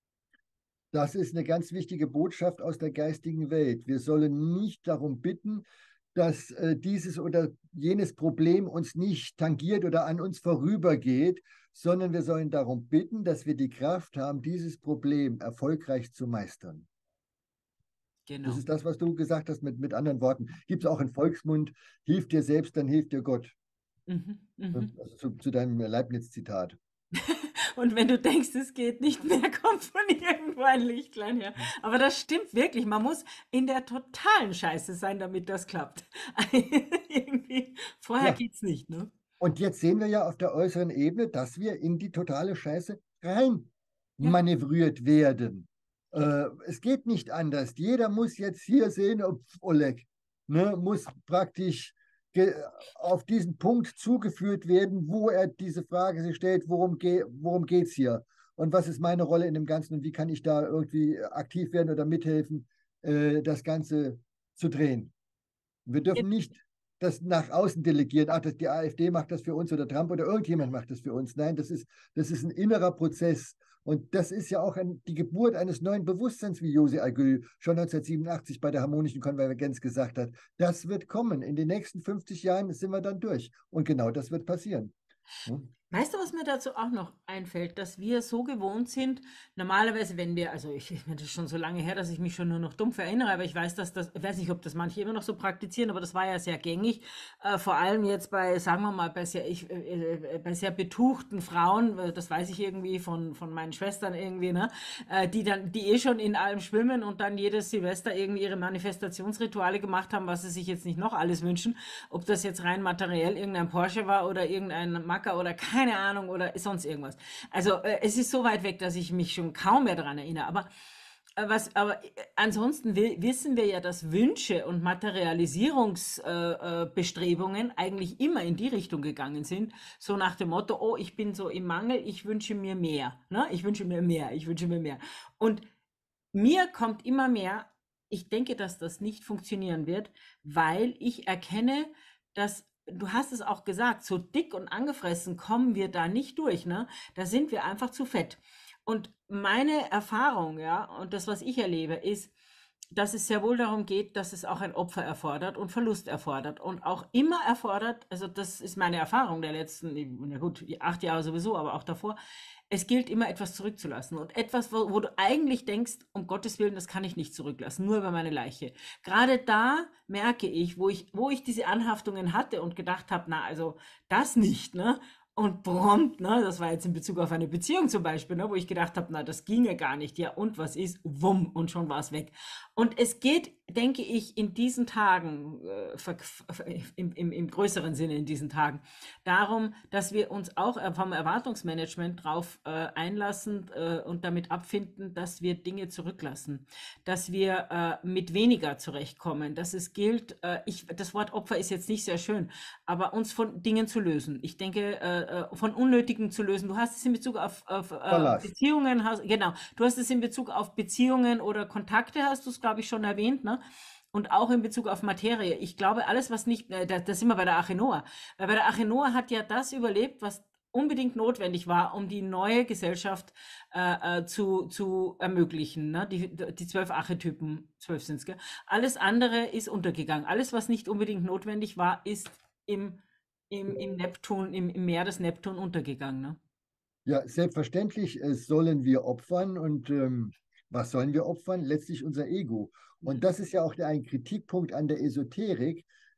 Das ist eine ganz wichtige Botschaft aus der geistigen Welt. Wir sollen nicht darum bitten, dass äh, dieses oder jenes Problem uns nicht tangiert oder an uns vorübergeht, sondern wir sollen darum bitten, dass wir die Kraft haben, dieses Problem erfolgreich zu meistern. Das Genau. ist das, was du gesagt hast mit, mit anderen Worten. Gibt es auch im Volksmund, hilf dir selbst, dann hilft dir Gott. Mhm, mhm. Also zu, zu deinem Leibniz-Zitat. Und wenn du denkst, es geht nicht mehr, kommt von irgendwo ein Lichtlein her. Aber das stimmt wirklich. Man muss in der totalen Scheiße sein, damit das klappt. Irgendwie. Vorher Ja, geht's nicht, ne? und jetzt sehen wir ja auf der äußeren Ebene, dass wir in die totale Scheiße rein Ja. manövriert werden. Äh, es geht nicht anders. Jeder muss jetzt hier sehen, ob Oleg, ne, muss praktisch auf diesen Punkt zugeführt werden, wo er diese Frage sich stellt, worum, ge worum geht es hier? Und was ist meine Rolle in dem Ganzen und wie kann ich da irgendwie aktiv werden oder mithelfen, äh, das Ganze zu drehen? Wir dürfen nicht das nach außen delegieren, ach, das, die AfD macht das für uns oder Trump oder irgendjemand macht das für uns. Nein, das ist, das ist ein innerer Prozess. Und das ist ja auch ein, die Geburt eines neuen Bewusstseins, wie José Aguil schon neunzehnhundertsiebenundachtzig bei der harmonischen Konvergenz gesagt hat. Das wird kommen. In den nächsten fünfzig Jahren sind wir dann durch. Und genau das wird passieren. Hm? Weißt du, was mir dazu auch noch einfällt, dass wir so gewohnt sind, normalerweise, wenn wir, also ich, ich meine, das ist schon so lange her, dass ich mich schon nur noch dumpf erinnere, aber ich weiß, dass das, ich weiß nicht, ob das manche immer noch so praktizieren, aber das war ja sehr gängig, äh, vor allem jetzt bei, sagen wir mal, bei sehr, ich, äh, äh, bei sehr betuchten Frauen, äh, das weiß ich irgendwie von, von meinen Schwestern irgendwie, ne, äh, die dann, die eh schon in allem schwimmen und dann jedes Silvester irgendwie ihre Manifestationsrituale gemacht haben, was sie sich jetzt nicht noch alles wünschen, ob das jetzt rein materiell irgendein Porsche war oder irgendein Macker oder keine keine Ahnung oder sonst irgendwas. Also äh, es ist so weit weg, dass ich mich schon kaum mehr daran erinnere. Aber äh, was, aber äh, ansonsten will, wissen wir ja, dass Wünsche und Materialisierungsbestrebungen äh, äh, eigentlich immer in die Richtung gegangen sind. So nach dem Motto, oh, ich bin so im Mangel, ich wünsche mir mehr. Ne? Ich wünsche mir mehr, ich wünsche mir mehr. Und mir kommt immer mehr, ich denke, dass das nicht funktionieren wird, weil ich erkenne, dass du hast es auch gesagt, so dick und angefressen kommen wir da nicht durch, ne? Da sind wir einfach zu fett. Und meine Erfahrung, ja, und das, was ich erlebe, ist, dass es sehr wohl darum geht, dass es auch ein Opfer erfordert und Verlust erfordert und auch immer erfordert, also das ist meine Erfahrung der letzten, na gut, acht Jahre sowieso, aber auch davor, es gilt immer etwas zurückzulassen und etwas, wo, wo du eigentlich denkst, um Gottes Willen, das kann ich nicht zurücklassen, nur über meine Leiche. Gerade da merke ich, wo ich, wo ich diese Anhaftungen hatte und gedacht habe, na, also das nicht, ne? Und prompt, ne, das war jetzt in Bezug auf eine Beziehung zum Beispiel, ne, wo ich gedacht habe, na, das ginge gar nicht, ja, und was ist, wumm, und schon war es weg. Und es geht, denke ich, in diesen Tagen, äh, im, im, im größeren Sinne in diesen Tagen, darum, dass wir uns auch vom Erwartungsmanagement drauf äh, einlassen äh, und damit abfinden, dass wir Dinge zurücklassen, dass wir äh, mit weniger zurechtkommen, dass es gilt, äh, ich, das Wort Opfer ist jetzt nicht sehr schön, aber uns von Dingen zu lösen. Ich denke, äh, von Unnötigen zu lösen. Du hast es in Bezug auf, auf äh, Verlass. Beziehungen, hast, genau, du hast es in Bezug auf Beziehungen oder Kontakte, hast du es, glaube ich, schon erwähnt, ne? Und auch in Bezug auf Materie. Ich glaube, alles, was nicht, äh, da, da sind wir bei der Arche Noah. Weil bei der Arche Noah hat ja das überlebt, was unbedingt notwendig war, um die neue Gesellschaft äh, äh, zu, zu ermöglichen. Ne? Die, die zwölf Archetypen, zwölf sind es, alles andere ist untergegangen. Alles, was nicht unbedingt notwendig war, ist im, im, im Neptun, im, im Meer des Neptun untergegangen. Ne? Ja, selbstverständlich äh, sollen wir opfern und ähm, was sollen wir opfern? Letztlich unser Ego. Und das ist ja auch der, ein Kritikpunkt an der Esoterik,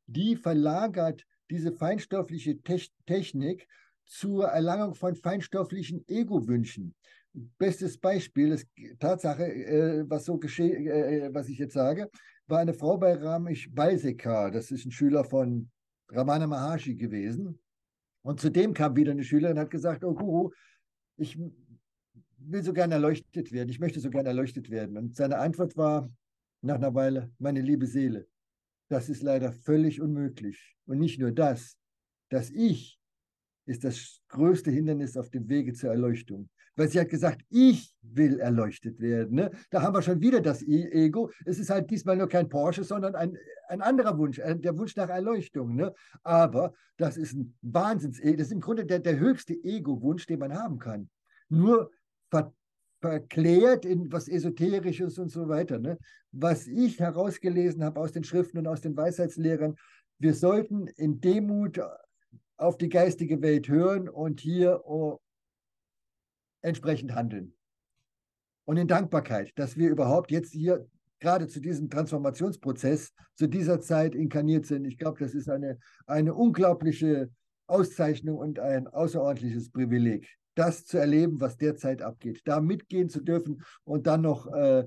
die verlagert diese feinstoffliche Technik zur Erlangung von feinstofflichen Ego-Wünschen. Bestes Beispiel, ist Tatsache, äh, was so geschehen, äh, was ich jetzt sage, war eine Frau bei Ramesh Balsekar, das ist ein Schüler von Ramana Maharshi gewesen. Und zu dem kam wieder eine Schülerin und hat gesagt, oh Guru, ich will so gerne erleuchtet werden, ich möchte so gerne erleuchtet werden. Und seine Antwort war nach einer Weile, meine liebe Seele, das ist leider völlig unmöglich. Und nicht nur das, das Ich ist das größte Hindernis auf dem Wege zur Erleuchtung. Weil sie hat gesagt, ich will erleuchtet werden. Ne? Da haben wir schon wieder das Ego. Es ist halt diesmal nur kein Porsche, sondern ein, ein anderer Wunsch, der Wunsch nach Erleuchtung. Ne? Aber das ist ein Wahnsinns, das ist im Grunde der, der höchste Ego-Wunsch, den man haben kann. Nur ver, verklärt in was Esoterisches und so weiter. Ne? Was ich herausgelesen habe aus den Schriften und aus den Weisheitslehrern, wir sollten in Demut auf die geistige Welt hören und hier oh, entsprechend handeln. Und in Dankbarkeit, dass wir überhaupt jetzt hier gerade zu diesem Transformationsprozess, zu dieser Zeit inkarniert sind. Ich glaube, das ist eine, eine unglaubliche Auszeichnung und ein außerordentliches Privileg, das zu erleben, was derzeit abgeht, da mitgehen zu dürfen und dann noch, äh,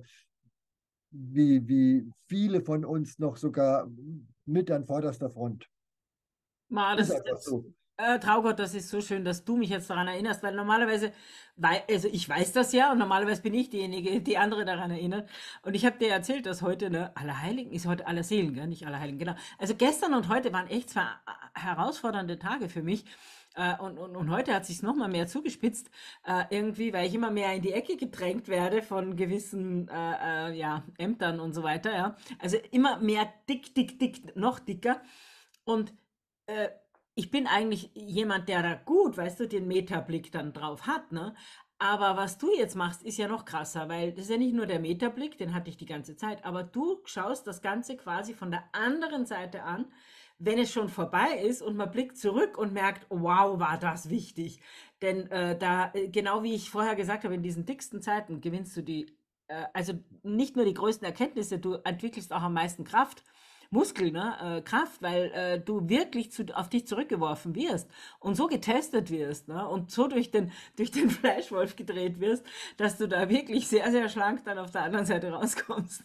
wie, wie viele von uns noch sogar mit an vorderster Front. Ma, das Ist ist einfach jetzt, so. äh, Traugott, das ist so schön, dass du mich jetzt daran erinnerst, weil normalerweise, wei also ich weiß das ja und normalerweise bin ich diejenige, die andere daran erinnert. Und ich habe dir erzählt, dass heute, ne, Allerheiligen ist heute Allerseelen, gell? Nicht Allerheiligen, genau. Also gestern und heute waren echt zwei äh, herausfordernde Tage für mich. Äh, und, und, und heute hat sich noch mal mehr zugespitzt, äh, irgendwie, weil ich immer mehr in die Ecke gedrängt werde von gewissen äh, äh, ja, Ämtern und so weiter. Ja. Also immer mehr dick, dick, dick, noch dicker. Und äh, ich bin eigentlich jemand, der da gut, weißt du, den Metablick dann drauf hat, ne? Aber was du jetzt machst, ist ja noch krasser, weil das ist ja nicht nur der Metablick, den hatte ich die ganze Zeit, aber du schaust das Ganze quasi von der anderen Seite an, wenn es schon vorbei ist und man blickt zurück und merkt, wow, war das wichtig. Denn äh, da, äh, genau wie ich vorher gesagt habe, in diesen dicksten Zeiten gewinnst du die, äh, also nicht nur die größten Erkenntnisse, du entwickelst auch am meisten Kraft. Muskel, ne? Äh, Kraft, weil äh, du wirklich zu, auf dich zurückgeworfen wirst und so getestet wirst, ne? Und so durch den, durch den Fleischwolf gedreht wirst, dass du da wirklich sehr, sehr schlank dann auf der anderen Seite rauskommst.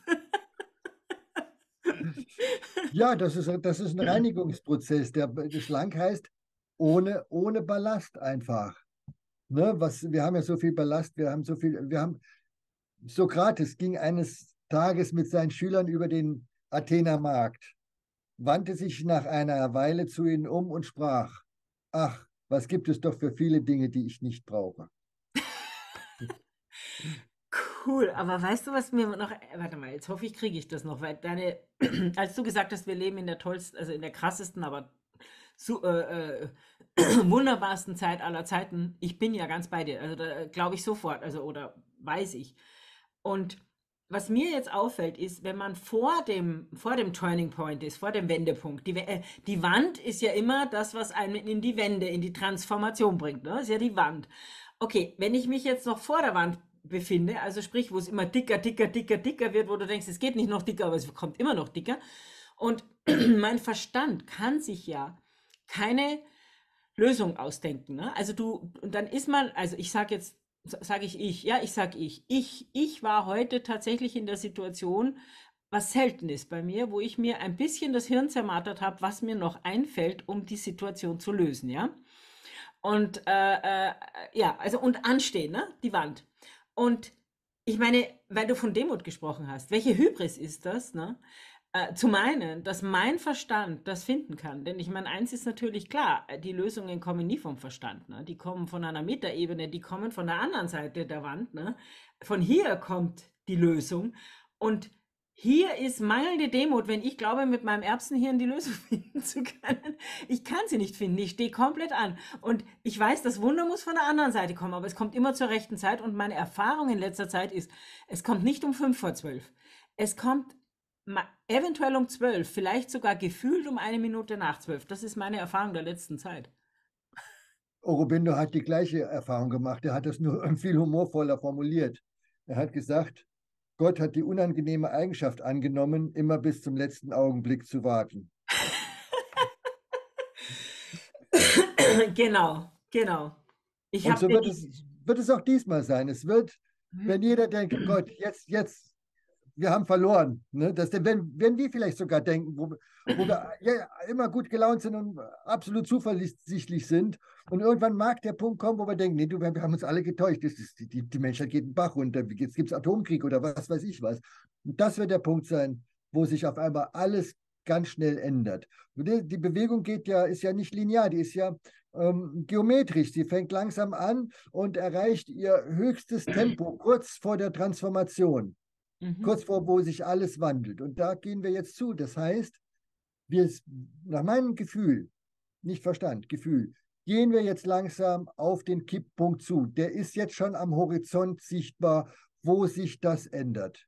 Ja, das ist, das ist ein Reinigungsprozess. Der, der schlank heißt ohne, ohne Ballast einfach. Ne, was, wir haben ja so viel Ballast, wir haben so viel, wir haben, Sokrates ging eines Tages mit seinen Schülern über den Athener Markt, wandte sich nach einer Weile zu ihnen um und sprach, ach, was gibt es doch für viele Dinge, die ich nicht brauche. Cool, aber weißt du, was mir noch, warte mal, jetzt hoffe ich, kriege ich das noch, weil deine, als du gesagt hast, wir leben in der tollsten, also in der krassesten, aber so, äh, äh, wunderbarsten Zeit aller Zeiten, ich bin ja ganz bei dir, also da glaube ich sofort, also oder weiß ich. Und was mir jetzt auffällt, ist, wenn man vor dem, vor dem Turning Point ist, vor dem Wendepunkt, die, äh, die Wand ist ja immer das, was einen in die Wende, in die Transformation bringt, ne? Ist ja die Wand. Okay, wenn ich mich jetzt noch vor der Wand befinde, also sprich, wo es immer dicker, dicker, dicker, dicker wird, wo du denkst, es geht nicht noch dicker, aber es kommt immer noch dicker. Und mein Verstand kann sich ja keine Lösung ausdenken. Ne? Also du, und dann ist man, also ich sage jetzt, sage ich ich, ja, ich sage ich. Ich, ich war heute tatsächlich in der Situation, was selten ist bei mir, wo ich mir ein bisschen das Hirn zermartert habe, was mir noch einfällt, um die Situation zu lösen, ja. Und äh, äh, ja, also und anstehen, ne? Die Wand. Und ich meine, weil du von Demut gesprochen hast, welche Hybris ist das, ne? Äh, zu meinen, dass mein Verstand das finden kann. Denn ich meine, eins ist natürlich klar, äh, die Lösungen kommen nie vom Verstand. Ne? Die kommen von einer Metaebene, die kommen von der anderen Seite der Wand. Ne? Von hier kommt die Lösung. Und hier ist mangelnde Demut, wenn ich glaube, mit meinem Erbsenhirn die Lösung finden zu können. Ich kann sie nicht finden. Ich stehe komplett an. Und ich weiß, das Wunder muss von der anderen Seite kommen, aber es kommt immer zur rechten Zeit. Und meine Erfahrung in letzter Zeit ist, es kommt nicht um fünf vor zwölf. Es kommt eventuell um zwölf, vielleicht sogar gefühlt um eine Minute nach zwölf. Das ist meine Erfahrung der letzten Zeit. Aurobindo hat die gleiche Erfahrung gemacht. Er hat das nur viel humorvoller formuliert. Er hat gesagt, Gott hat die unangenehme Eigenschaft angenommen, immer bis zum letzten Augenblick zu warten. Genau, genau. Ich Und habe so wird nämlich, es, wird es auch diesmal sein. Es wird, wenn jeder denkt, oh Gott, jetzt, jetzt, wir haben verloren. Ne? Dass, wenn, wenn wir vielleicht sogar denken, wo, wo wir ja, immer gut gelaunt sind und absolut zuversichtlich sind. Und irgendwann mag der Punkt kommen, wo wir denken, nee, du, wir haben uns alle getäuscht. Das ist, die, die Menschheit geht den Bach runter. Jetzt gibt es Atomkrieg oder was weiß ich was. Und das wird der Punkt sein, wo sich auf einmal alles ganz schnell ändert. Die, die Bewegung geht ja, ist ja nicht linear, die ist ja ähm, geometrisch. Sie fängt langsam an und erreicht ihr höchstes Tempo kurz vor der Transformation, mhm. kurz vor, wo sich alles wandelt. Und da gehen wir jetzt zu. Das heißt, wir, nach meinem Gefühl, nicht Verstand, Gefühl, gehen wir jetzt langsam auf den Kipppunkt zu. Der ist jetzt schon am Horizont sichtbar, wo sich das ändert.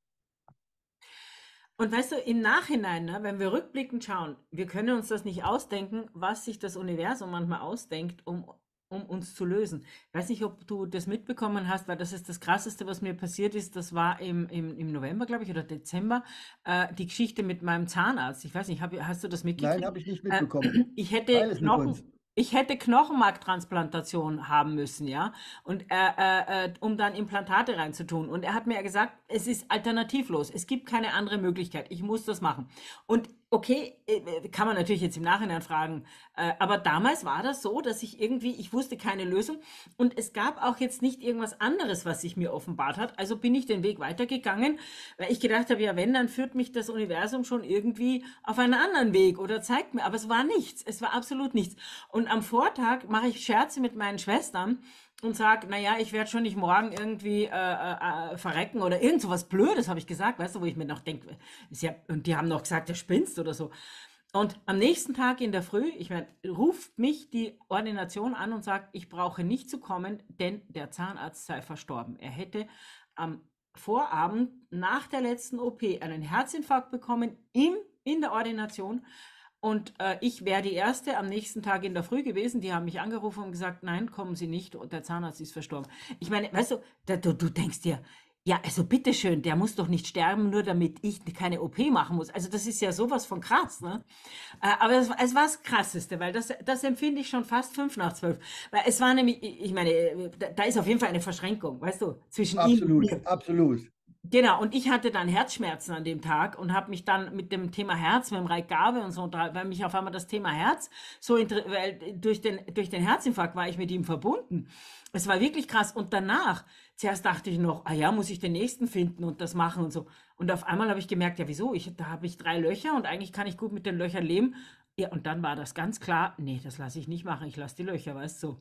Und weißt du, im Nachhinein, ne, wenn wir rückblickend schauen, wir können uns das nicht ausdenken, was sich das Universum manchmal ausdenkt, um, um uns zu lösen. Ich weiß nicht, ob du das mitbekommen hast, weil das ist das Krasseste, was mir passiert ist. Das war im, im, im November, glaube ich, oder Dezember, äh, die Geschichte mit meinem Zahnarzt. Ich weiß nicht, hab, hast du das Nein, mitgekriegt? habe ich nicht Äh, mitbekommen. ich hätte Teile es mit uns. Knochen, ich hätte Knochenmarktransplantation haben müssen, ja, und äh, äh, äh, um dann Implantate reinzutun. Und er hat mir gesagt, es ist alternativlos. Es gibt keine andere Möglichkeit. Ich muss das machen. Und okay, äh, kann man natürlich jetzt im Nachhinein fragen, äh, aber damals war das so, dass ich irgendwie, ich wusste keine Lösung und es gab auch jetzt nicht irgendwas anderes, was sich mir offenbart hat. Also bin ich den Weg weitergegangen, weil ich gedacht habe, ja, wenn, dann führt mich das Universum schon irgendwie auf einen anderen Weg oder zeigt mir. Aber es war nichts. Es war absolut nichts. Und am Vortag mache ich Scherze mit meinen Schwestern und sage, naja, ich werde schon nicht morgen irgendwie äh, äh, äh, verrecken oder irgend so was Blödes, habe ich gesagt, weißt du, wo ich mir noch denke, ja, und die haben noch gesagt, der spinnst oder so. Und am nächsten Tag in der Früh, ich meine, ruft mich die Ordination an und sagt, ich brauche nicht zu kommen, denn der Zahnarzt sei verstorben. Er hätte am Vorabend nach der letzten O P einen Herzinfarkt bekommen im, in der Ordination. Und äh, ich wäre die Erste am nächsten Tag in der Früh gewesen. Die haben mich angerufen und gesagt, nein, kommen Sie nicht, und der Zahnarzt ist verstorben. Ich meine, weißt du, da, du, du denkst dir, ja, also bitteschön, der muss doch nicht sterben, nur damit ich keine O P machen muss. Also das ist ja sowas von krass, ne? Äh, aber es, es war das Krasseste, weil das, das empfinde ich schon fast fünf nach zwölf. Weil es war nämlich, ich meine, da, da ist auf jeden Fall eine Verschränkung, weißt du, zwischen ihm und Absolut, mir. absolut. Genau, und ich hatte dann Herzschmerzen an dem Tag und habe mich dann mit dem Thema Herz, mit dem Reik Gabe und so, weil mich auf einmal das Thema Herz so, weil durch den, durch den Herzinfarkt war ich mit ihm verbunden. Es war wirklich krass. Und danach, zuerst dachte ich noch, ah ja, muss ich den nächsten finden und das machen und so. Und auf einmal habe ich gemerkt, ja, wieso? Ich, da habe ich drei Löcher und eigentlich kann ich gut mit den Löchern leben. Ja, und dann war das ganz klar, nee, das lasse ich nicht machen. Ich lasse die Löcher, weißt du.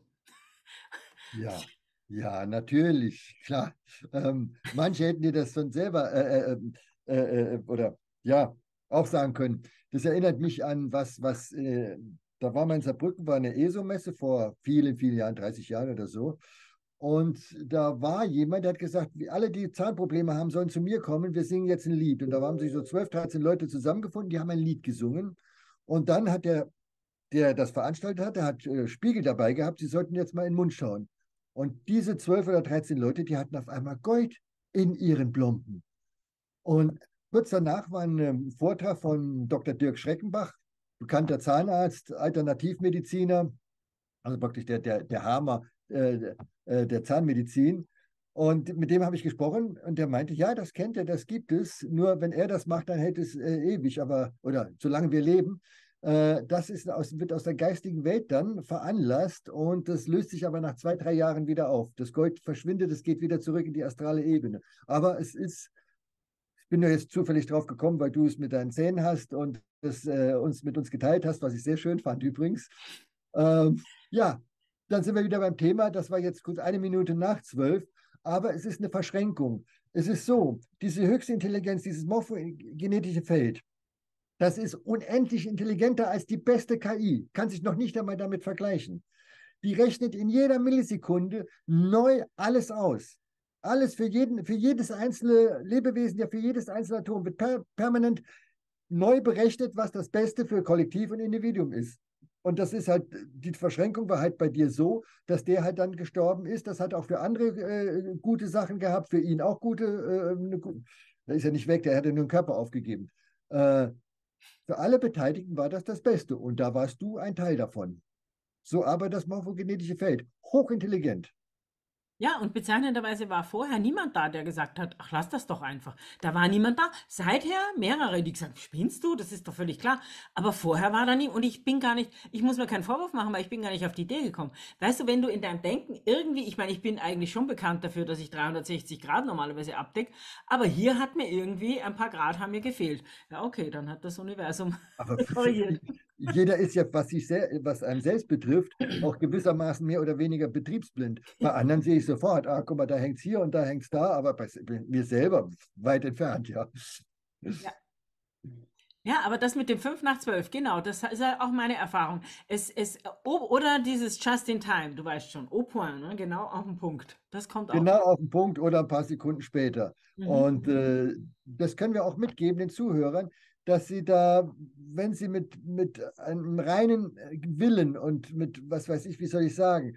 Ja, ja, natürlich, klar. Ähm, manche hätten dir das schon selber äh, äh, äh, äh, oder ja, auch sagen können. Das erinnert mich an was, was, äh, da war mal in Saarbrücken, war eine E S O-Messe vor vielen, vielen Jahren, dreißig Jahren oder so. Und da war jemand, der hat gesagt, wie alle, die Zahnprobleme haben, sollen zu mir kommen, wir singen jetzt ein Lied. Und da haben sich so zwölf, dreizehn Leute zusammengefunden, die haben ein Lied gesungen. Und dann hat der der das veranstaltet hat, der hat äh, Spiegel dabei gehabt, sie sollten jetzt mal in den Mund schauen. Und diese zwölf oder dreizehn Leute, die hatten auf einmal Gold in ihren Plomben. Und kurz danach war ein ähm, Vortrag von Doktor Dirk Schreckenbach, bekannter Zahnarzt, Alternativmediziner, also praktisch der, der, der Hammer äh, äh, der Zahnmedizin. Und mit dem habe ich gesprochen und der meinte, ja, das kennt er, das gibt es. Nur wenn er das macht, dann hält es äh, ewig, aber oder solange wir leben. Äh, das ist aus, wird aus der geistigen Welt dann veranlasst und das löst sich aber nach zwei, drei Jahren wieder auf. Das Gold verschwindet, es geht wieder zurück in die astrale Ebene. Aber es ist, ich bin da jetzt zufällig drauf gekommen, weil du es mit deinen Zähnen hast und es äh, uns mit uns geteilt hast, was ich sehr schön fand übrigens. Ähm, ja, dann sind wir wieder beim Thema. Das war jetzt kurz eine Minute nach zwölf, aber es ist eine Verschränkung. Es ist so, diese höchste Intelligenz, dieses morphogenetische Feld, das ist unendlich intelligenter als die beste K I, kann sich noch nicht einmal damit vergleichen. Die rechnet in jeder Millisekunde neu alles aus. Alles für, jeden, für jedes einzelne Lebewesen, ja für jedes einzelne Atom wird per, permanent neu berechnet, was das Beste für Kollektiv und Individuum ist. Und das ist halt, die Verschränkung war halt bei dir so, dass der halt dann gestorben ist. Das hat auch für andere äh, gute Sachen gehabt, für ihn auch gute, äh, eine, der ist ja nicht weg, der hat ja nur den Körper aufgegeben. Äh, für alle Beteiligten war das das Beste und da warst du ein Teil davon. So arbeitet das morphogenetische Feld. Hochintelligent. Ja, und bezeichnenderweise war vorher niemand da, der gesagt hat, ach, lass das doch einfach. Da war niemand da. Seither mehrere, die gesagt, spinnst du? Das ist doch völlig klar. Aber vorher war da nie, und ich bin gar nicht, ich muss mir keinen Vorwurf machen, weil ich bin gar nicht auf die Idee gekommen. Weißt du, wenn du in deinem Denken irgendwie, ich meine, ich bin eigentlich schon bekannt dafür, dass ich dreihundertsechzig Grad normalerweise abdecke, aber hier hat mir irgendwie, ein paar Grad haben mir gefehlt. Ja, okay, dann hat das Universum Aber korrigiert. jeder ist ja, was, sich sel was einem selbst betrifft, auch gewissermaßen mehr oder weniger betriebsblind. Bei anderen sehe ich sofort, ah, guck mal, da hängt es hier und da hängt es da, aber bei mir selber weit entfernt, ja. Ja. Ja, aber das mit dem fünf nach zwölf, genau, das ist ja auch meine Erfahrung. Es, es, o- oder dieses Just in Time, du weißt schon, au point, ne? Genau auf den Punkt. Das kommt auch. Genau auf den Punkt oder ein paar Sekunden später. Mhm. Und äh, das können wir auch mitgeben den Zuhörern, dass sie da, wenn sie mit, mit einem reinen Willen und mit, was weiß ich, wie soll ich sagen,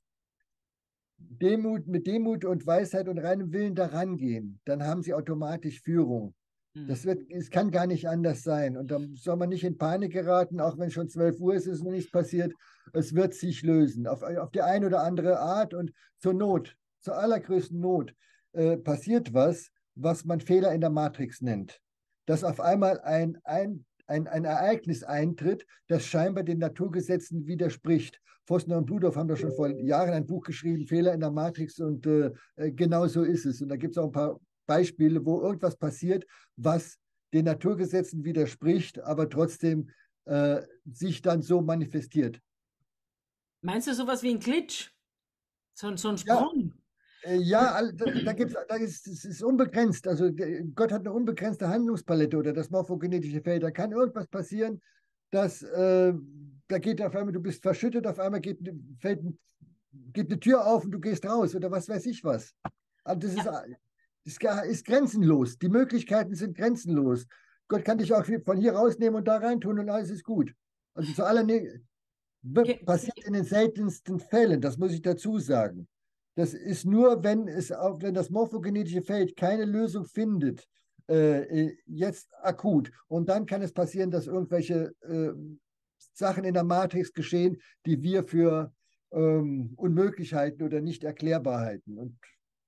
Demut, mit Demut und Weisheit und reinem Willen daran gehen, dann haben sie automatisch Führung. Mhm. Das wird, es kann gar nicht anders sein. Und dann soll man nicht in Panik geraten, auch wenn schon zwölf Uhr ist, ist noch nichts passiert. Es wird sich lösen, auf, auf die eine oder andere Art. Und zur Not, zur allergrößten Not, äh, passiert was, was man Fehler in der Matrix nennt. Dass auf einmal ein, ein, ein, ein Ereignis eintritt, das scheinbar den Naturgesetzen widerspricht. Forstner und Bludorf haben da schon vor Jahren ein Buch geschrieben, Fehler in der Matrix, und äh, genau so ist es. Und da gibt es auch ein paar Beispiele, wo irgendwas passiert, was den Naturgesetzen widerspricht, aber trotzdem äh, sich dann so manifestiert. Meinst du sowas wie ein Glitch? So, ein- so ein Ja, Sprung? äh, ja, all- da, da gibt's, da ist, es ist unbegrenzt. Also äh, Gott hat eine unbegrenzte Handlungspalette oder das morphogenetische Feld. Da kann irgendwas passieren, dass äh, da geht auf einmal, du bist verschüttet, auf einmal geht, fällt, geht eine Tür auf und du gehst raus oder was weiß ich was. Also das ist, Ja. äh, ist, ist grenzenlos. Die Möglichkeiten sind grenzenlos. Gott kann dich auch von hier rausnehmen und da reintun und alles ist gut. Also zu aller ne Ge- passiert in den seltensten Fällen, das muss ich dazu sagen. Das ist nur, wenn es auch, wenn das morphogenetische Feld keine Lösung findet, äh, jetzt akut. Und dann kann es passieren, dass irgendwelche äh, Sachen in der Matrix geschehen, die wir für ähm, unmöglich halten oder nicht erklärbar halten. Und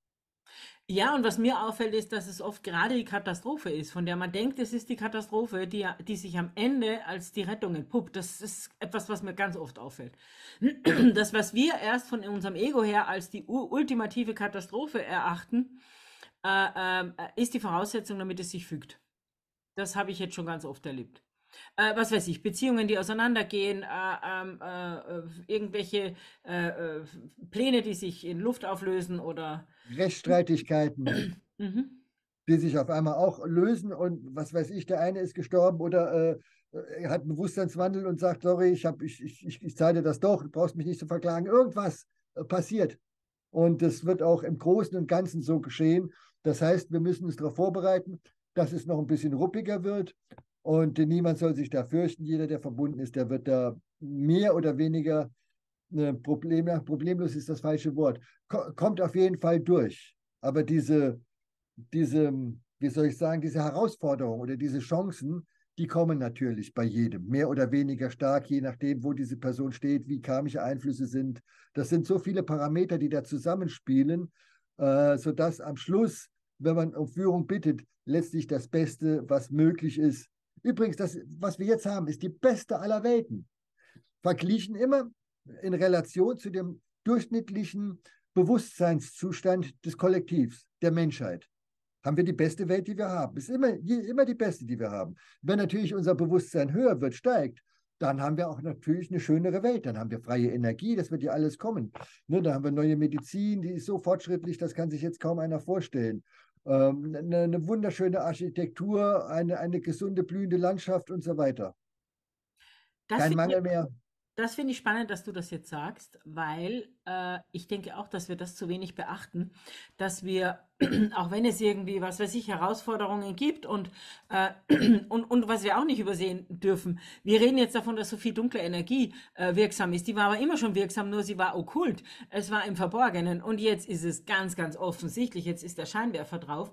Ja, und was mir auffällt, ist, dass es oft gerade die Katastrophe ist, von der man denkt, es ist die Katastrophe, die, die sich am Ende als die Rettung entpuppt. Das ist etwas, was mir ganz oft auffällt. Das, was wir erst von unserem Ego her als die u- ultimative Katastrophe erachten, äh, ähm, äh, ist die Voraussetzung, damit es sich fügt. Das habe ich jetzt schon ganz oft erlebt. Äh, was weiß ich, Beziehungen, die auseinandergehen, äh, ähm, äh, äh, irgendwelche äh, äh, Pläne, die sich in Luft auflösen oder. Rechtsstreitigkeiten, Mhm. die sich auf einmal auch lösen und was weiß ich, der eine ist gestorben oder äh, er hat einen Bewusstseinswandel und sagt, sorry, ich, hab, ich, ich, ich, ich zahle dir das doch, du brauchst mich nicht zu verklagen. Irgendwas äh, passiert. Und das wird auch im Großen und Ganzen so geschehen. Das heißt, wir müssen uns darauf vorbereiten, dass es noch ein bisschen ruppiger wird. Und niemand soll sich da fürchten. Jeder, der verbunden ist, der wird da mehr oder weniger äh, Problem, problemlos ist das falsche Wort, ko kommt auf jeden Fall durch. Aber diese, diese, wie soll ich sagen, diese Herausforderungen oder diese Chancen, die kommen natürlich bei jedem, mehr oder weniger stark, je nachdem, wo diese Person steht, wie karmische Einflüsse sind. Das sind so viele Parameter, die da zusammenspielen, äh, sodass am Schluss, wenn man um Führung bittet, letztlich das Beste, was möglich ist. Übrigens, das, was wir jetzt haben, ist die beste aller Welten. Verglichen immer in Relation zu dem durchschnittlichen Bewusstseinszustand des Kollektivs, der Menschheit, haben wir die beste Welt, die wir haben. Ist immer, immer die beste, die wir haben. Wenn natürlich unser Bewusstsein höher wird, steigt, dann haben wir auch natürlich eine schönere Welt. Dann haben wir freie Energie, das wird ja alles kommen. Ne, da haben wir neue Medizin, die ist so fortschrittlich, das kann sich jetzt kaum einer vorstellen. Ähm, eine, eine wunderschöne Architektur, eine, eine gesunde, blühende Landschaft und so weiter. Das Kein finde ich, Mangel mehr. das finde ich spannend, dass du das jetzt sagst, weil äh, ich denke auch, dass wir das zu wenig beachten, dass wir, auch wenn es irgendwie, was weiß ich, Herausforderungen gibt und, äh, und, und was wir auch nicht übersehen dürfen, wir reden jetzt davon, dass so viel dunkle Energie äh, wirksam ist. Die war aber immer schon wirksam, nur sie war okkult. Es war im Verborgenen und jetzt ist es ganz, ganz offensichtlich, jetzt ist der Scheinwerfer drauf.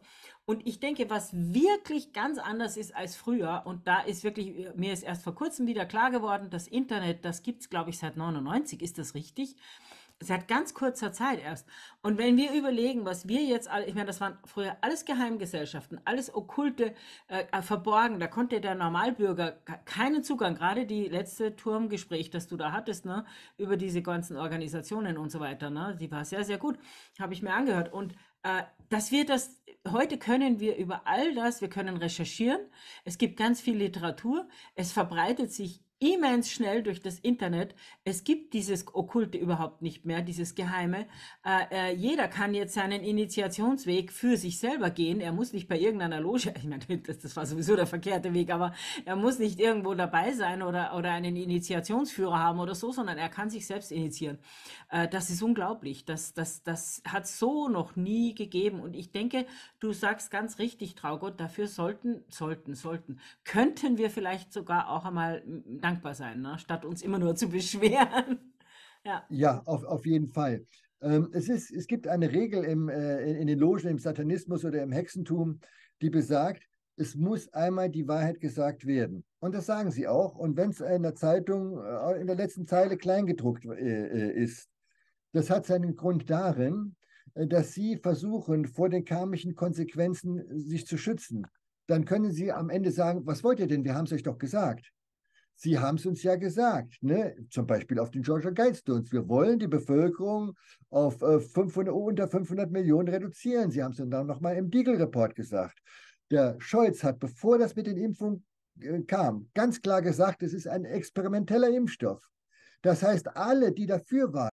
Und ich denke, was wirklich ganz anders ist als früher, und da ist wirklich, mir ist erst vor kurzem wieder klar geworden, das Internet, das gibt es, glaube ich, seit neunundneunzig, ist das richtig? Seit ganz kurzer Zeit erst. Und wenn wir überlegen, was wir jetzt alle, ich meine, das waren früher alles Geheimgesellschaften, alles okkulte, äh, verborgen, da konnte der Normalbürger keinen Zugang, gerade die letzte Turmgespräch, das du da hattest, ne, über diese ganzen Organisationen und so weiter, ne, die war sehr, sehr gut, habe ich mir angehört. Und äh, dass wir das, heute können wir über all das, wir können recherchieren, es gibt ganz viel Literatur, es verbreitet sich immens schnell durch das Internet. Es gibt dieses Okkulte überhaupt nicht mehr, dieses Geheime. Äh, äh, jeder kann jetzt seinen Initiationsweg für sich selber gehen. Er muss nicht bei irgendeiner Loge, ich meine, das, das war sowieso der verkehrte Weg, aber er muss nicht irgendwo dabei sein oder, oder einen Initiationsführer haben oder so, sondern er kann sich selbst initiieren. Äh, das ist unglaublich. Das, das, das hat so noch nie gegeben. Und ich denke, du sagst ganz richtig, Traugott, dafür sollten, sollten, sollten, könnten wir vielleicht sogar auch einmal mm, dankbar sein, ne? Statt uns immer nur zu beschweren. Ja. Ja, auf, auf jeden Fall. Ähm, es ist, es gibt eine Regel im, äh, in, in den Logen, im Satanismus oder im Hexentum, die besagt, es muss einmal die Wahrheit gesagt werden. Und das sagen sie auch. Und wenn es in der Zeitung äh, in der letzten Zeile kleingedruckt äh, äh, ist, das hat seinen Grund darin, äh, dass sie versuchen, vor den karmischen Konsequenzen sich zu schützen. Dann können sie am Ende sagen, was wollt ihr denn? Wir haben es euch doch gesagt. Sie haben es uns ja gesagt, ne? Zum Beispiel auf den Georgia Guidestones. Wir wollen die Bevölkerung auf äh, fünfhundert, unter fünfhundert Millionen reduzieren. Sie haben es dann nochmal im Deagle-Report gesagt. Der Scholz hat, bevor das mit den Impfungen äh, kam, ganz klar gesagt, es ist ein experimenteller Impfstoff. Das heißt, alle, die dafür waren,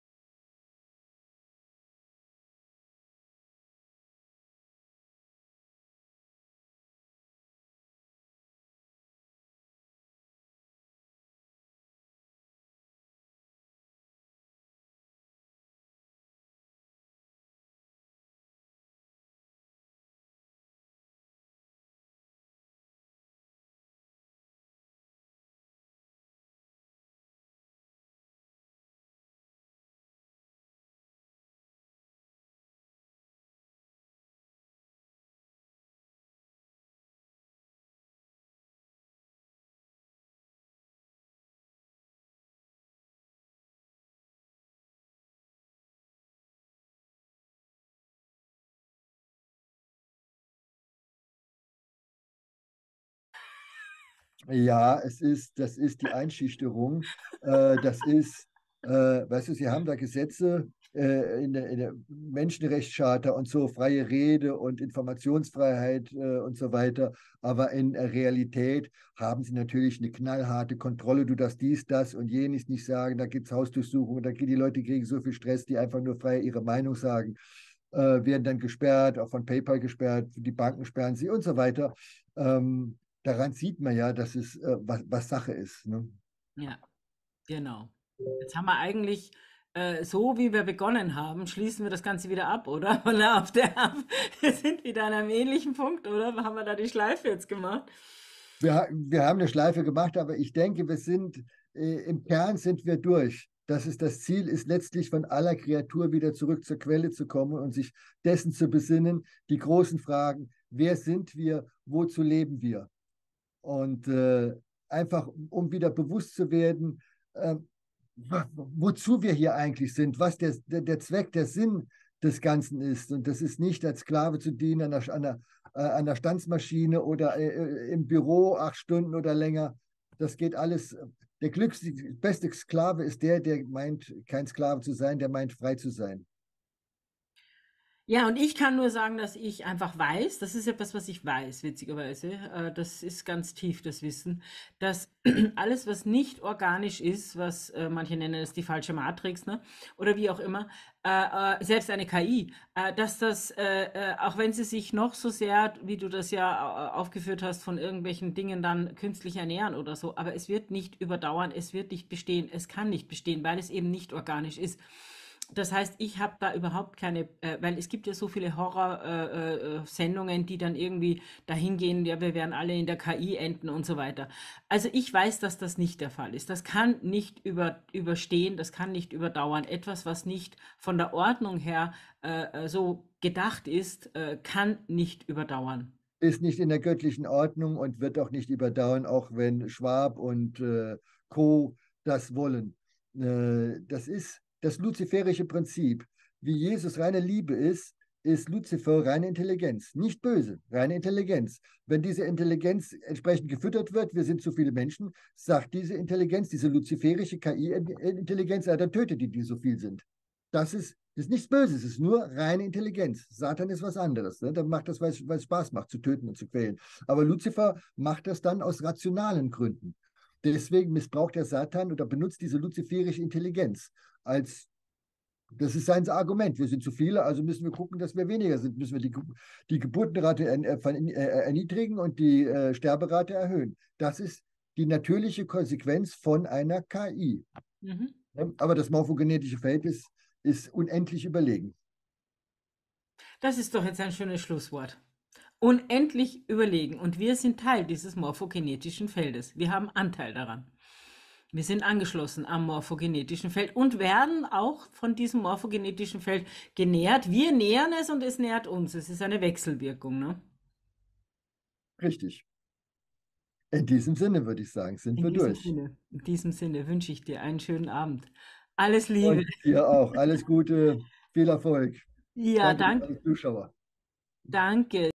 ja, es ist, das ist die Einschüchterung. Äh, das ist, äh, weißt du, sie haben da Gesetze äh, in der, in der Menschenrechtscharta und so, freie Rede und Informationsfreiheit äh, und so weiter. Aber in der Realität haben sie natürlich eine knallharte Kontrolle. Du darfst dies, das und jenes nicht sagen. Da gibt es Hausdurchsuchungen, da die Leute kriegen so viel Stress, die einfach nur frei ihre Meinung sagen, äh, werden dann gesperrt, auch von PayPal gesperrt, die Banken sperren sie und so weiter. Ähm, Daran sieht man ja, dass es äh, was, was Sache ist. Ne? Ja, genau. Jetzt haben wir eigentlich, äh, so wie wir begonnen haben, schließen wir das Ganze wieder ab, oder? Oder auf der, wir sind wieder an einem ähnlichen Punkt, oder? Haben wir da die Schleife jetzt gemacht? Wir, wir haben eine Schleife gemacht, aber ich denke, wir sind äh, im Kern sind wir durch. Dass es das Ziel ist, letztlich von aller Kreatur wieder zurück zur Quelle zu kommen und sich dessen zu besinnen, die großen Fragen, wer sind wir, wozu leben wir? Und äh, einfach, um wieder bewusst zu werden, äh, wozu wir hier eigentlich sind, was der, der, der Zweck, der Sinn des Ganzen ist. Und das ist nicht als Sklave zu dienen an der, an der, äh, an der Stanzmaschine oder äh, im Büro acht Stunden oder länger. Das geht alles. Der glücklichste, beste Sklave ist der, der meint, kein Sklave zu sein, der meint, frei zu sein. Ja, und ich kann nur sagen, dass ich einfach weiß, das ist etwas, was ich weiß, witzigerweise, äh, das ist ganz tief, das Wissen, dass alles, was nicht organisch ist, was äh, manche nennen es die falsche Matrix, ne? Oder wie auch immer, äh, äh, selbst eine K I, äh, dass das, äh, äh, auch wenn sie sich noch so sehr, wie du das ja äh, aufgeführt hast, von irgendwelchen Dingen dann künstlich ernähren oder so, aber es wird nicht überdauern, es wird nicht bestehen, es kann nicht bestehen, weil es eben nicht organisch ist. Das heißt, ich habe da überhaupt keine, äh, weil es gibt ja so viele Horror-Sendungen, äh, äh, Sendungen, die dann irgendwie dahin gehen, ja, wir werden alle in der K I enden und so weiter. Also ich weiß, dass das nicht der Fall ist. Das kann nicht über, überstehen, das kann nicht überdauern. Etwas, was nicht von der Ordnung her äh, äh, so gedacht ist, äh, kann nicht überdauern. Ist nicht in der göttlichen Ordnung und wird auch nicht überdauern, auch wenn Schwab und äh, Co. das wollen. Äh, das ist das luziferische Prinzip. Wie Jesus reine Liebe ist, ist Luzifer reine Intelligenz. Nicht böse, reine Intelligenz. Wenn diese Intelligenz entsprechend gefüttert wird, wir sind zu viele Menschen, sagt diese Intelligenz, diese luziferische K I-Intelligenz, ja, dann tötet die, die so viel sind. Das ist, das ist nichts Böses, es ist nur reine Intelligenz. Satan ist was anderes. Ne? Dann macht das, weil es, weil es Spaß macht, zu töten und zu quälen. Aber Luzifer macht das dann aus rationalen Gründen. Deswegen missbraucht der Satan oder benutzt diese luziferische Intelligenz als, das ist sein Argument. Wir sind zu viele, also müssen wir gucken, dass wir weniger sind. Müssen wir die, die Geburtenrate erniedrigen und die äh, Sterberate erhöhen. Das ist die natürliche Konsequenz von einer K I. Mhm. Aber das morphogenetische Verhältnis ist unendlich überlegen. Das ist doch jetzt ein schönes Schlusswort. Unendlich überlegen. Und wir sind Teil dieses morphogenetischen Feldes. Wir haben Anteil daran. Wir sind angeschlossen am morphogenetischen Feld und werden auch von diesem morphogenetischen Feld genährt. Wir nähern es und es nährt uns. Es ist eine Wechselwirkung. Ne? Richtig. In diesem Sinne würde ich sagen, sind In wir diesem durch. Sinne, in diesem Sinne wünsche ich dir einen schönen Abend. Alles Liebe. Und dir auch. Alles Gute, viel Erfolg. Ja, Danke, danke. liebe Zuschauer. Danke.